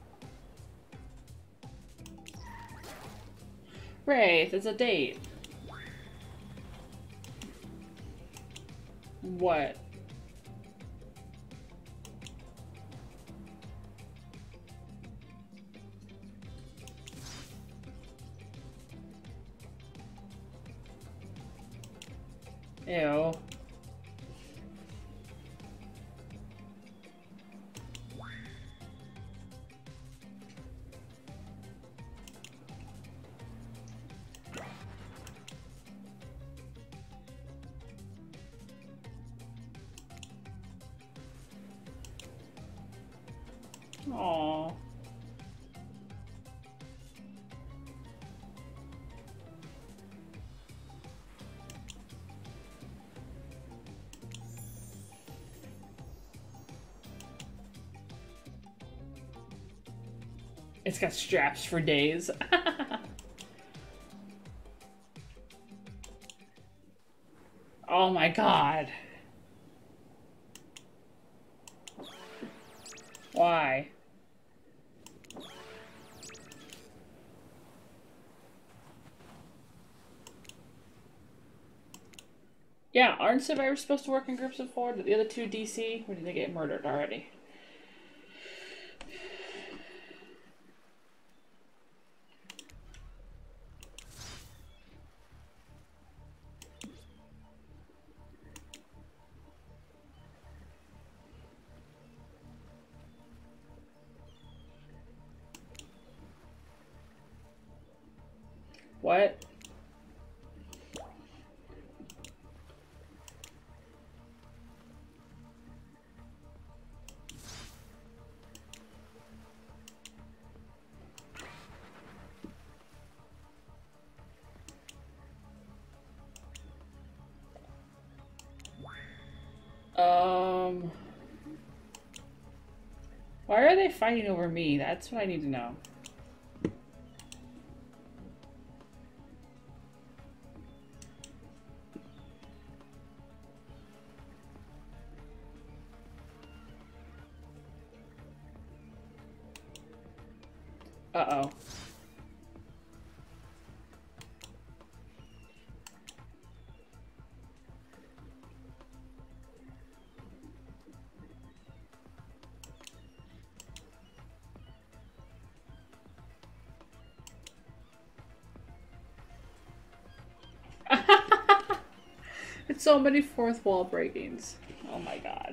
Wraith, it's a date. What? Ew. Aww. It's got straps for days. Oh my god. Why? Yeah, aren't survivors supposed to work in groups of four? Did the other two D C? Or did they get murdered already? What? Um... Why are they fighting over me? That's what I need to know. Uh-oh. It's so many fourth wall breakings. Oh my god.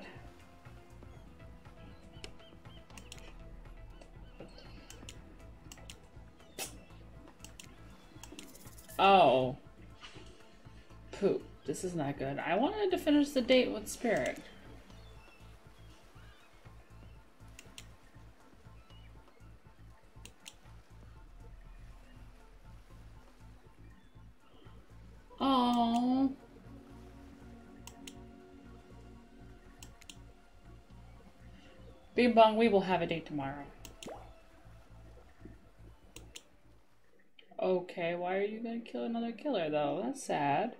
Oh. Poop. This is not good. I wanted to finish the date with Spirit. Oh. Bing bong, we will have a date tomorrow. Okay, why are you gonna kill another killer though? That's sad.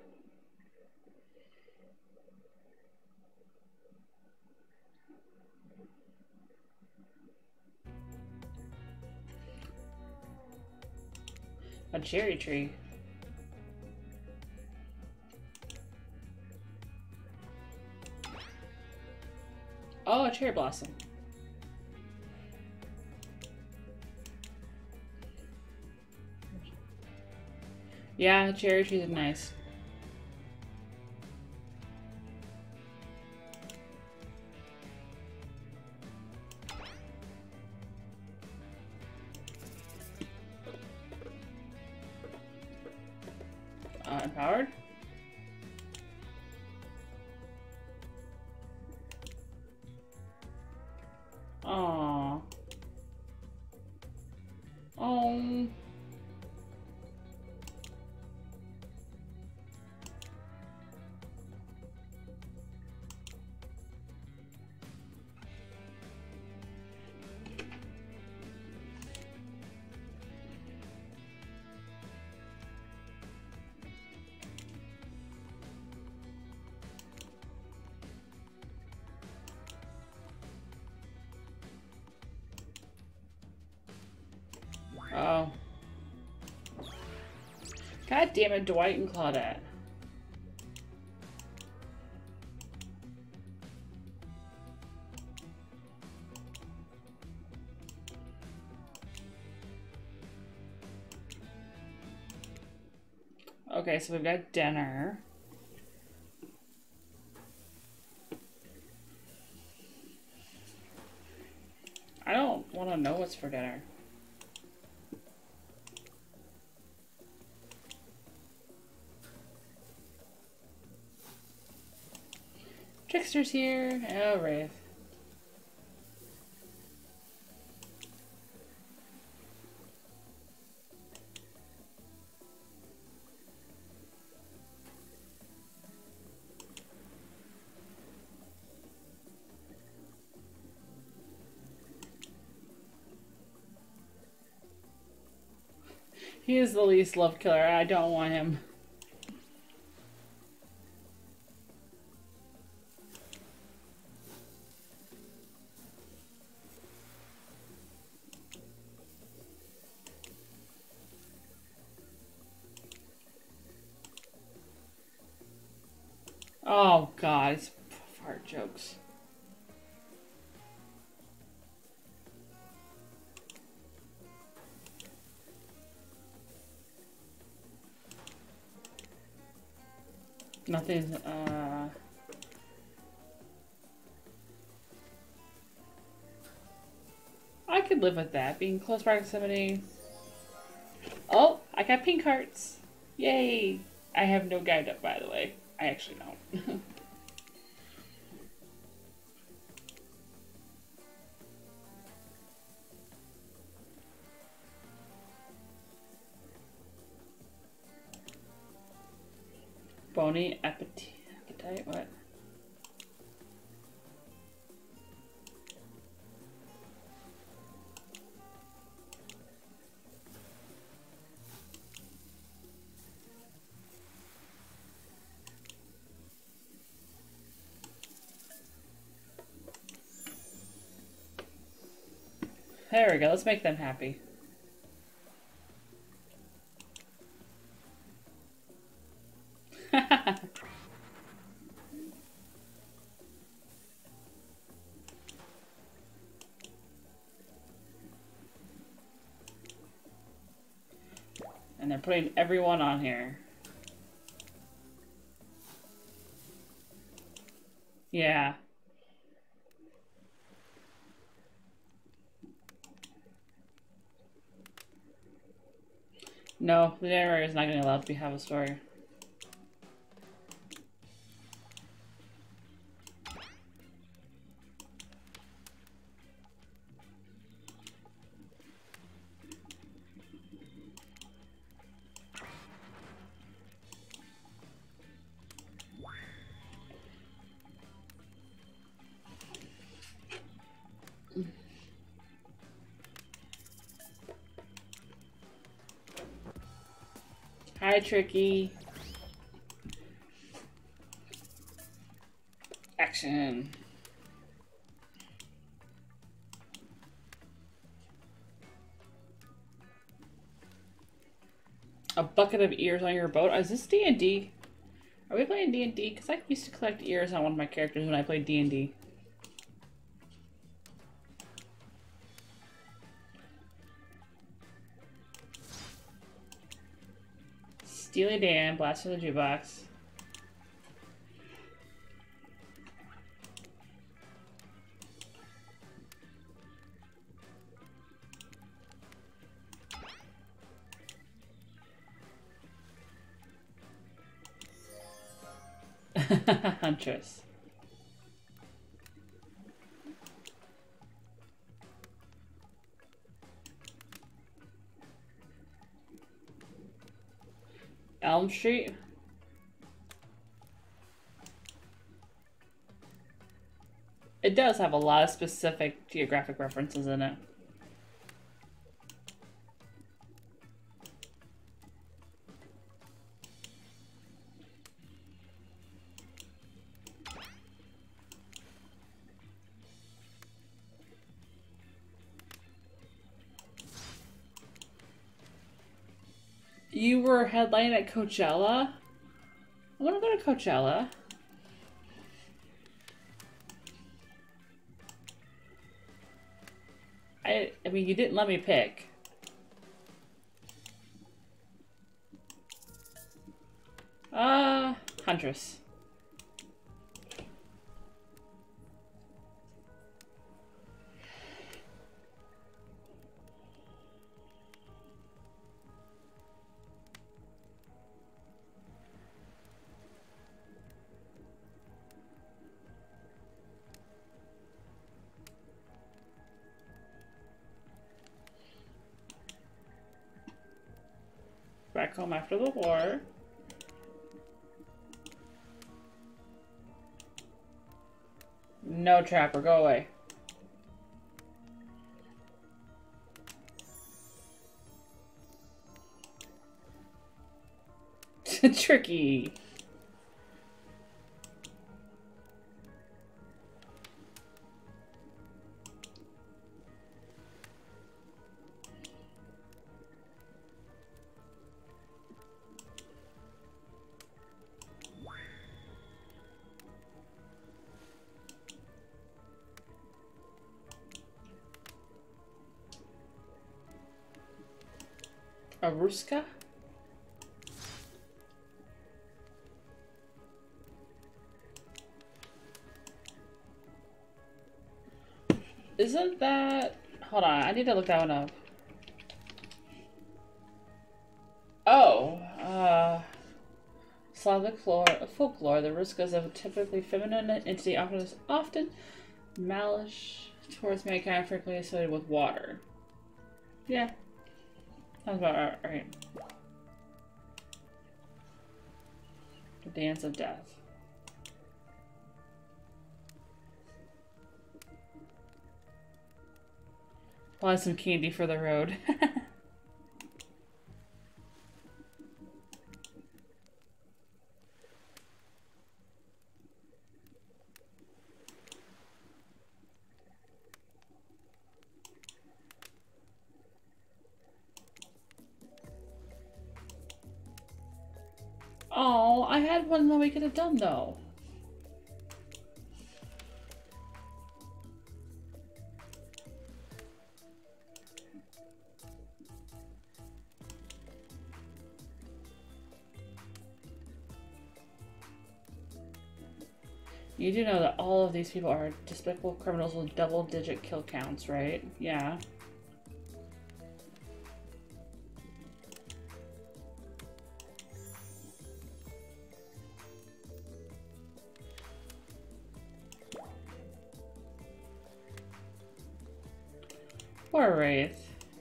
A cherry tree. Oh, a cherry blossom. Yeah, cherry trees are nice. Uh, empowered? Aww. Oh. Oh. God damn it, Dwight and Claudette. Okay, so we've got dinner. I don't want to know what's for dinner. Trickster's here. Oh, Wraith. He is the least love killer. I don't want him. Oh god, it's fart jokes. Nothing's, uh... I could live with that, being close proximity. Oh, I got pink hearts. Yay! I have no guide up, by the way. I actually don't. Bony appetite. Appetite? What? There we go. Let's make them happy. And they're putting everyone on here. Yeah. No, the narrator is not going to allow to have a story. Hi, Tricky. Action. A bucket of ears on your boat? Is this D and D? Are we playing D and D? Because I used to collect ears on one of my characters when I played D and D. Steely Dan, Blast from the Jukebox. Huntress. Elm Street. It does have a lot of specific geographic references in it. You were headlining at Coachella? I want to go to Coachella. I, I mean, you didn't let me pick. Uh, Huntress. Back home after the war. No, Trapper, go away. Tricky. A Ruska? Isn't that... Hold on, I need to look that one up. Oh, uh... Slavic folklore, the Ruska is a typically feminine entity, often, often malice towards mankind, frequently associated with water. Yeah. Sounds about right. The Dance of Death. Buy some candy for the road. Oh, I had one that we could have done though. You do know that all of these people are despicable criminals with double-digit kill counts, right? Yeah. Poor Wraith.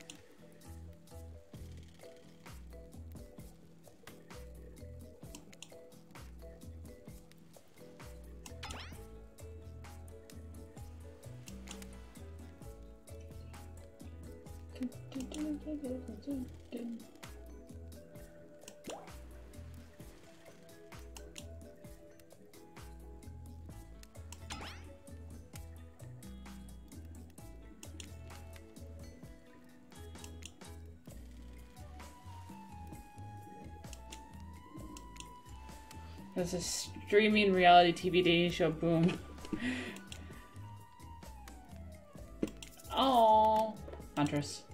This is streaming reality T V dating show. Boom. Oh, Huntress.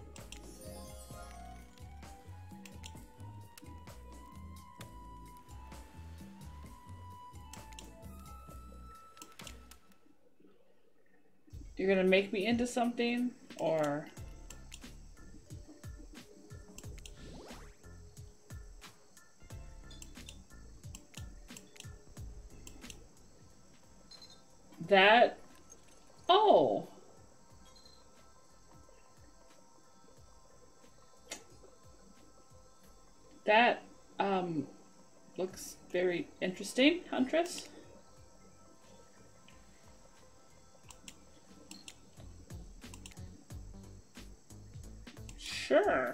You're gonna make me into something, or? That, oh. That, um, looks very interesting, Huntress. Sure.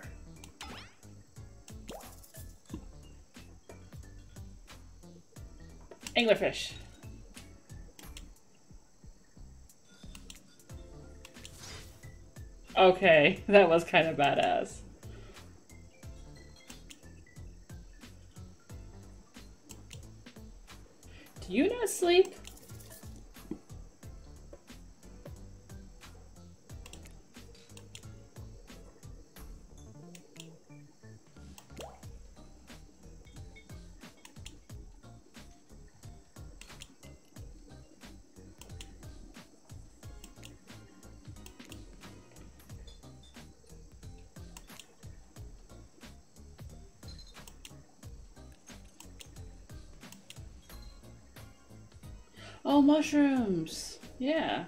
Anglerfish. Okay, that was kind of badass. Do you not sleep? Oh, mushrooms. Yeah.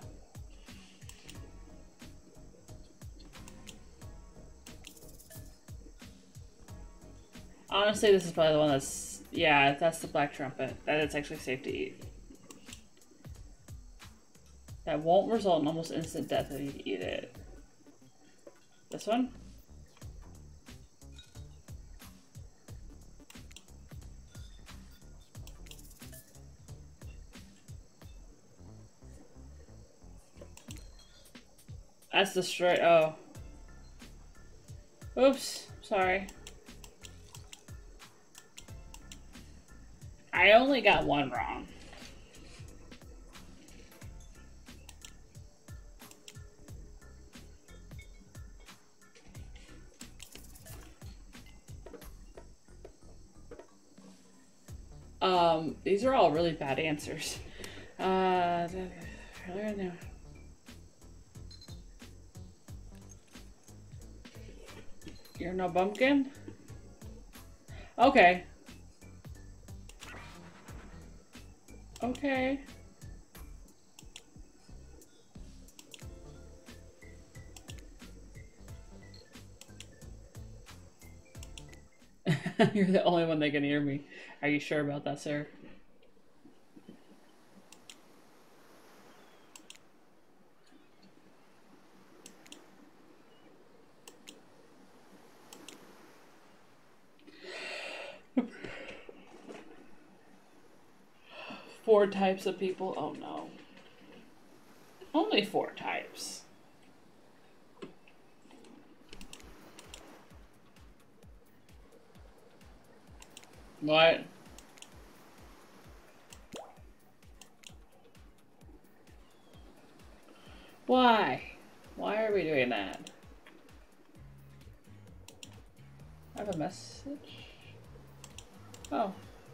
Honestly, this is probably the one that's... Yeah, that's the black trumpet. That it's actually safe to eat. That won't result in almost instant death if you eat it. This one? That's destroyed. Oh. Oops. Sorry. I only got one wrong. Um, these are all really bad answers. Uh, no. You're no bumpkin? Okay. Okay. You're the only one that can hear me. Are you sure about that, sir? Four types of people? Oh no. Only four types. What? Why? Why are we doing that? I have a message? Oh.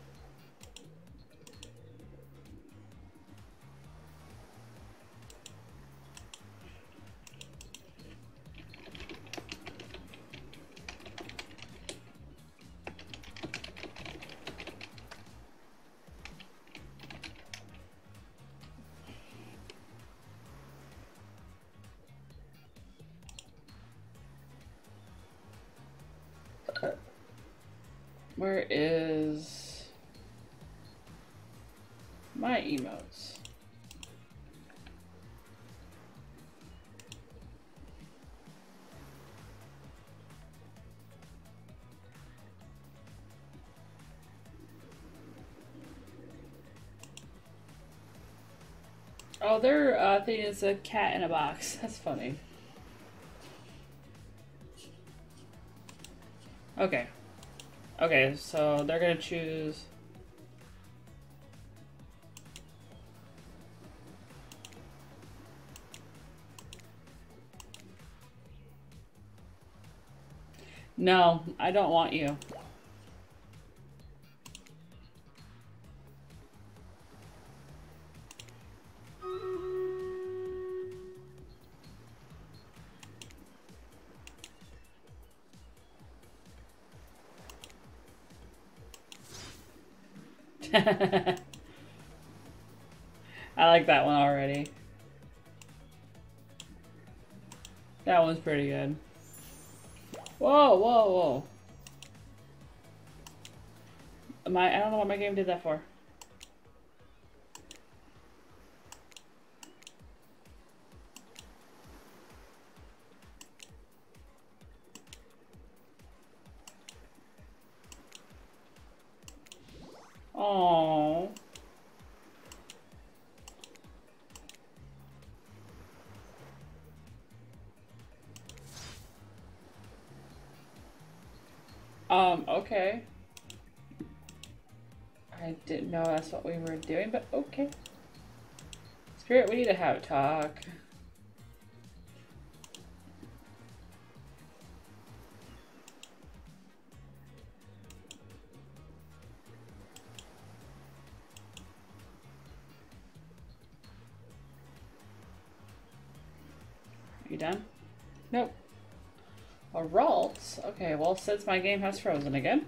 Where is my emotes? Oh, their uh, thing is a cat in a box. That's funny. Okay. Okay, so they're gonna choose. No, I don't want you. I like that one already. That one's pretty good. Whoa, whoa, whoa. My, I don't know what my game did that for. Aww. Um, okay. I didn't know that's what we were doing, but okay. Spirit, we need to have a talk. You done? Nope. Aralt? Okay, well, since my game has frozen again.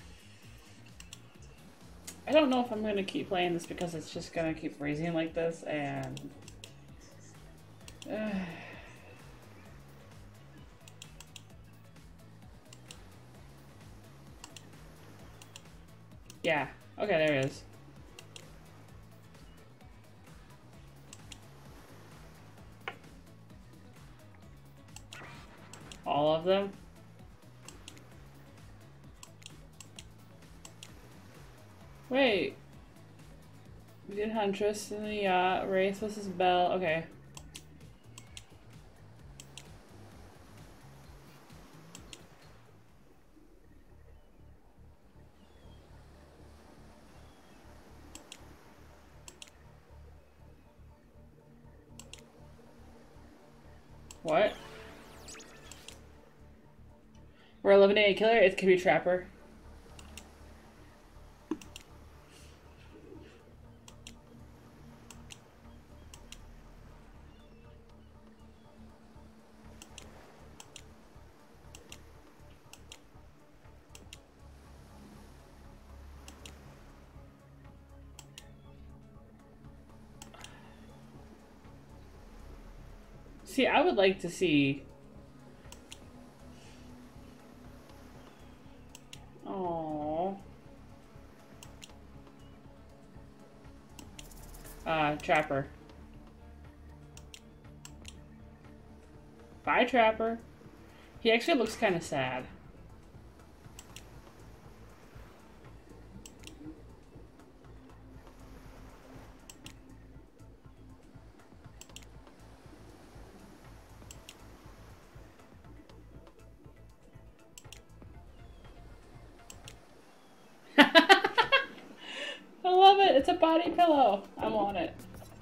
I don't know if I'm going to keep playing this because it's just going to keep freezing like this, and... Uh... Yeah. Okay, there it is. All of them? Wait. We did Huntress in the yacht. Wraith was his bell. Okay. What? We're eliminating a killer? It could be Trapper. See, I would like to see... Aww. Uh, Trapper. Bye, Trapper. He actually looks kind of sad. I love it. It's a body pillow. I want it.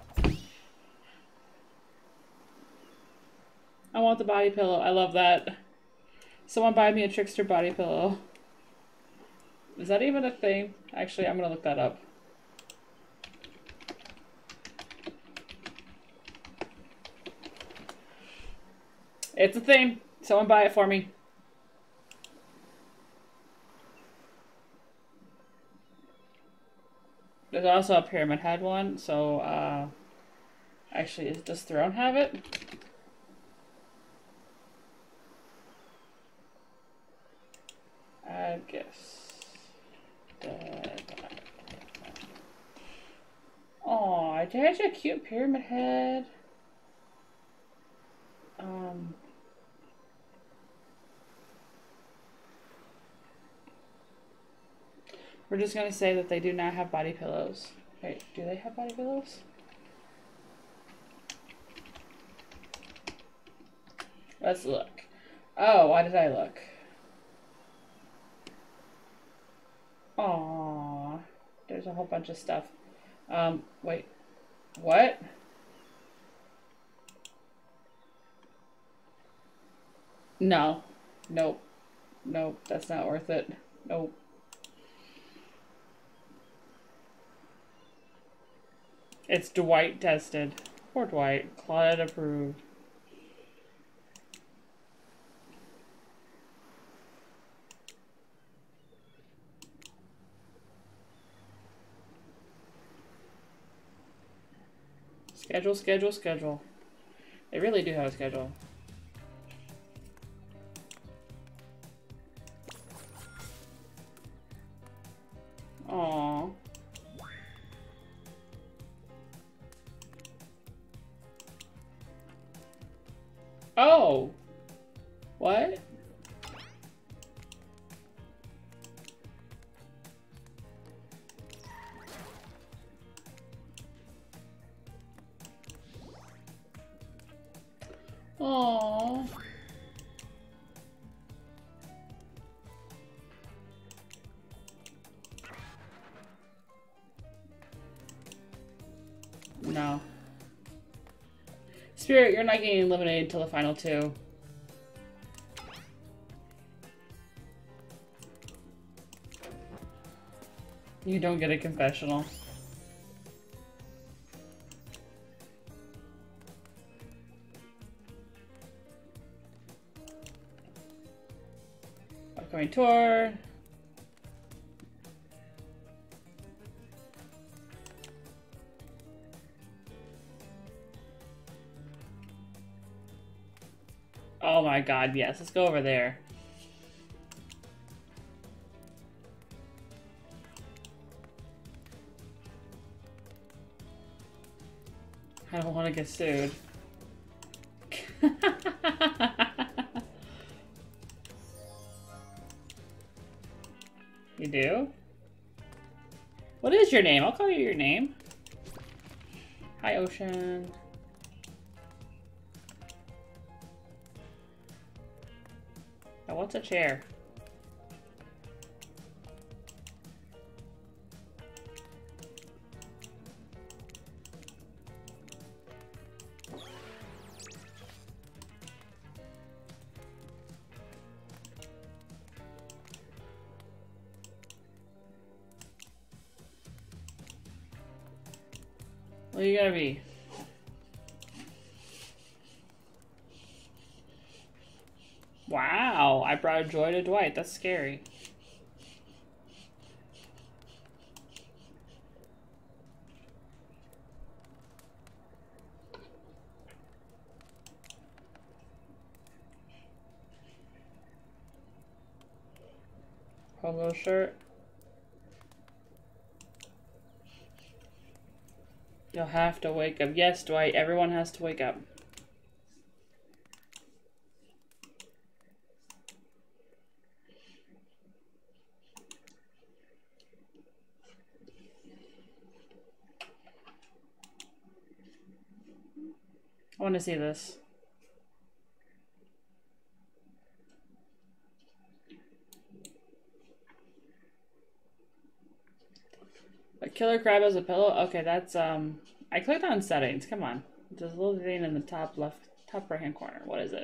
I want the body pillow. I love that. Someone buy me a trickster body pillow. Is that even a thing? Actually, I'm gonna look that up. It's a thing. Someone buy it for me. There's also a pyramid head one, so, uh... actually, does Throne have it? I guess. Aw, there's a cute pyramid head. Um... We're just gonna say that they do not have body pillows. Wait, do they have body pillows? Let's look. Oh, why did I look? Aww. There's a whole bunch of stuff. Um, wait. What? No. Nope. Nope, that's not worth it. Nope. It's Dwight tested. Poor Dwight. Claudette approved. Schedule, schedule, schedule. They really do have a schedule. Aww. Oh! What? Aww. No. Spirit, you're not getting eliminated until the final two. You don't get a confessional. Upcoming tour. Oh my god, yes. Let's go over there. I don't want to get sued. You do? What is your name? I'll call you your name. Hi, Ocean. Oh, what's a chair? What you gotta be? Wow, I brought joy to Dwight. That's scary. Polo shirt. You'll have to wake up. Yes, Dwight, everyone has to wake up. I want to see this. A killer crab as a pillow? Okay, that's, um, I clicked on settings. Come on. There's a little thing in the top left, top right hand corner. What is it?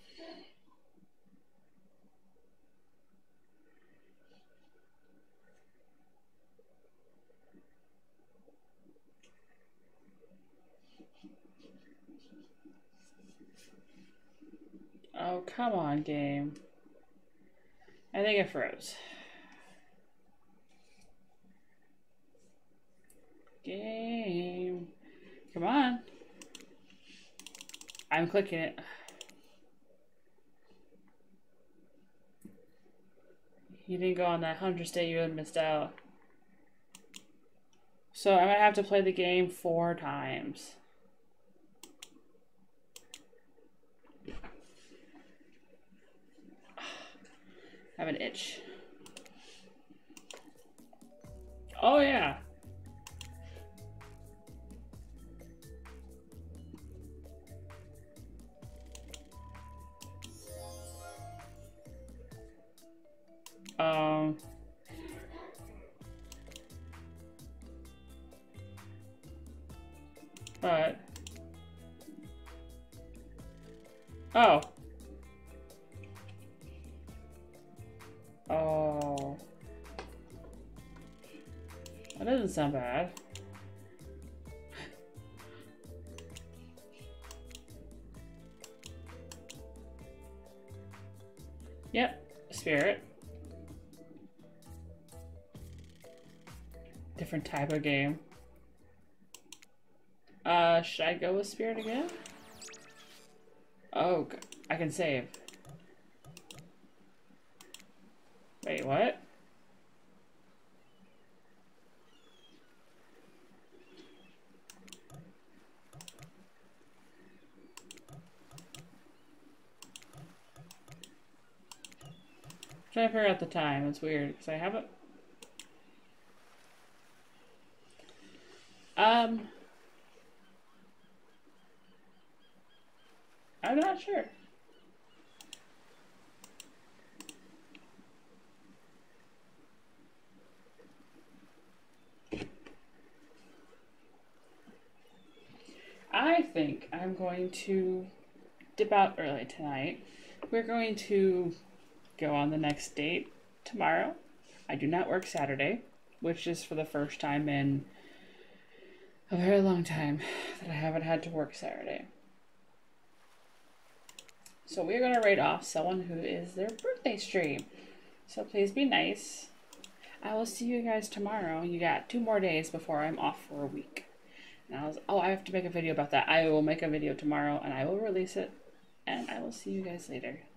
Oh, come on, game. I think it froze. Game. Come on. I'm clicking it. You didn't go on that hundredth day, you really missed out. So I'm gonna have to play the game four times. I have an itch. Oh yeah. Um. But. Oh. Oh. That doesn't sound bad. Yep, spirit. Different type of game. Uh, should I go with spirit again? Oh, I can save. Wait, what? I'm trying to figure out the time. It's weird because I haven't. Um, I'm not sure. I think I'm going to dip out early tonight. We're going to go on the next date tomorrow. I do not work Saturday, which is for the first time in a very long time that I haven't had to work Saturday. So we're going to rate off someone who is their birthday stream. So please be nice. I will see you guys tomorrow. You got two more days before I'm off for a week. And I was, oh, I have to make a video about that. I will make a video tomorrow and I will release it. And I will see you guys later.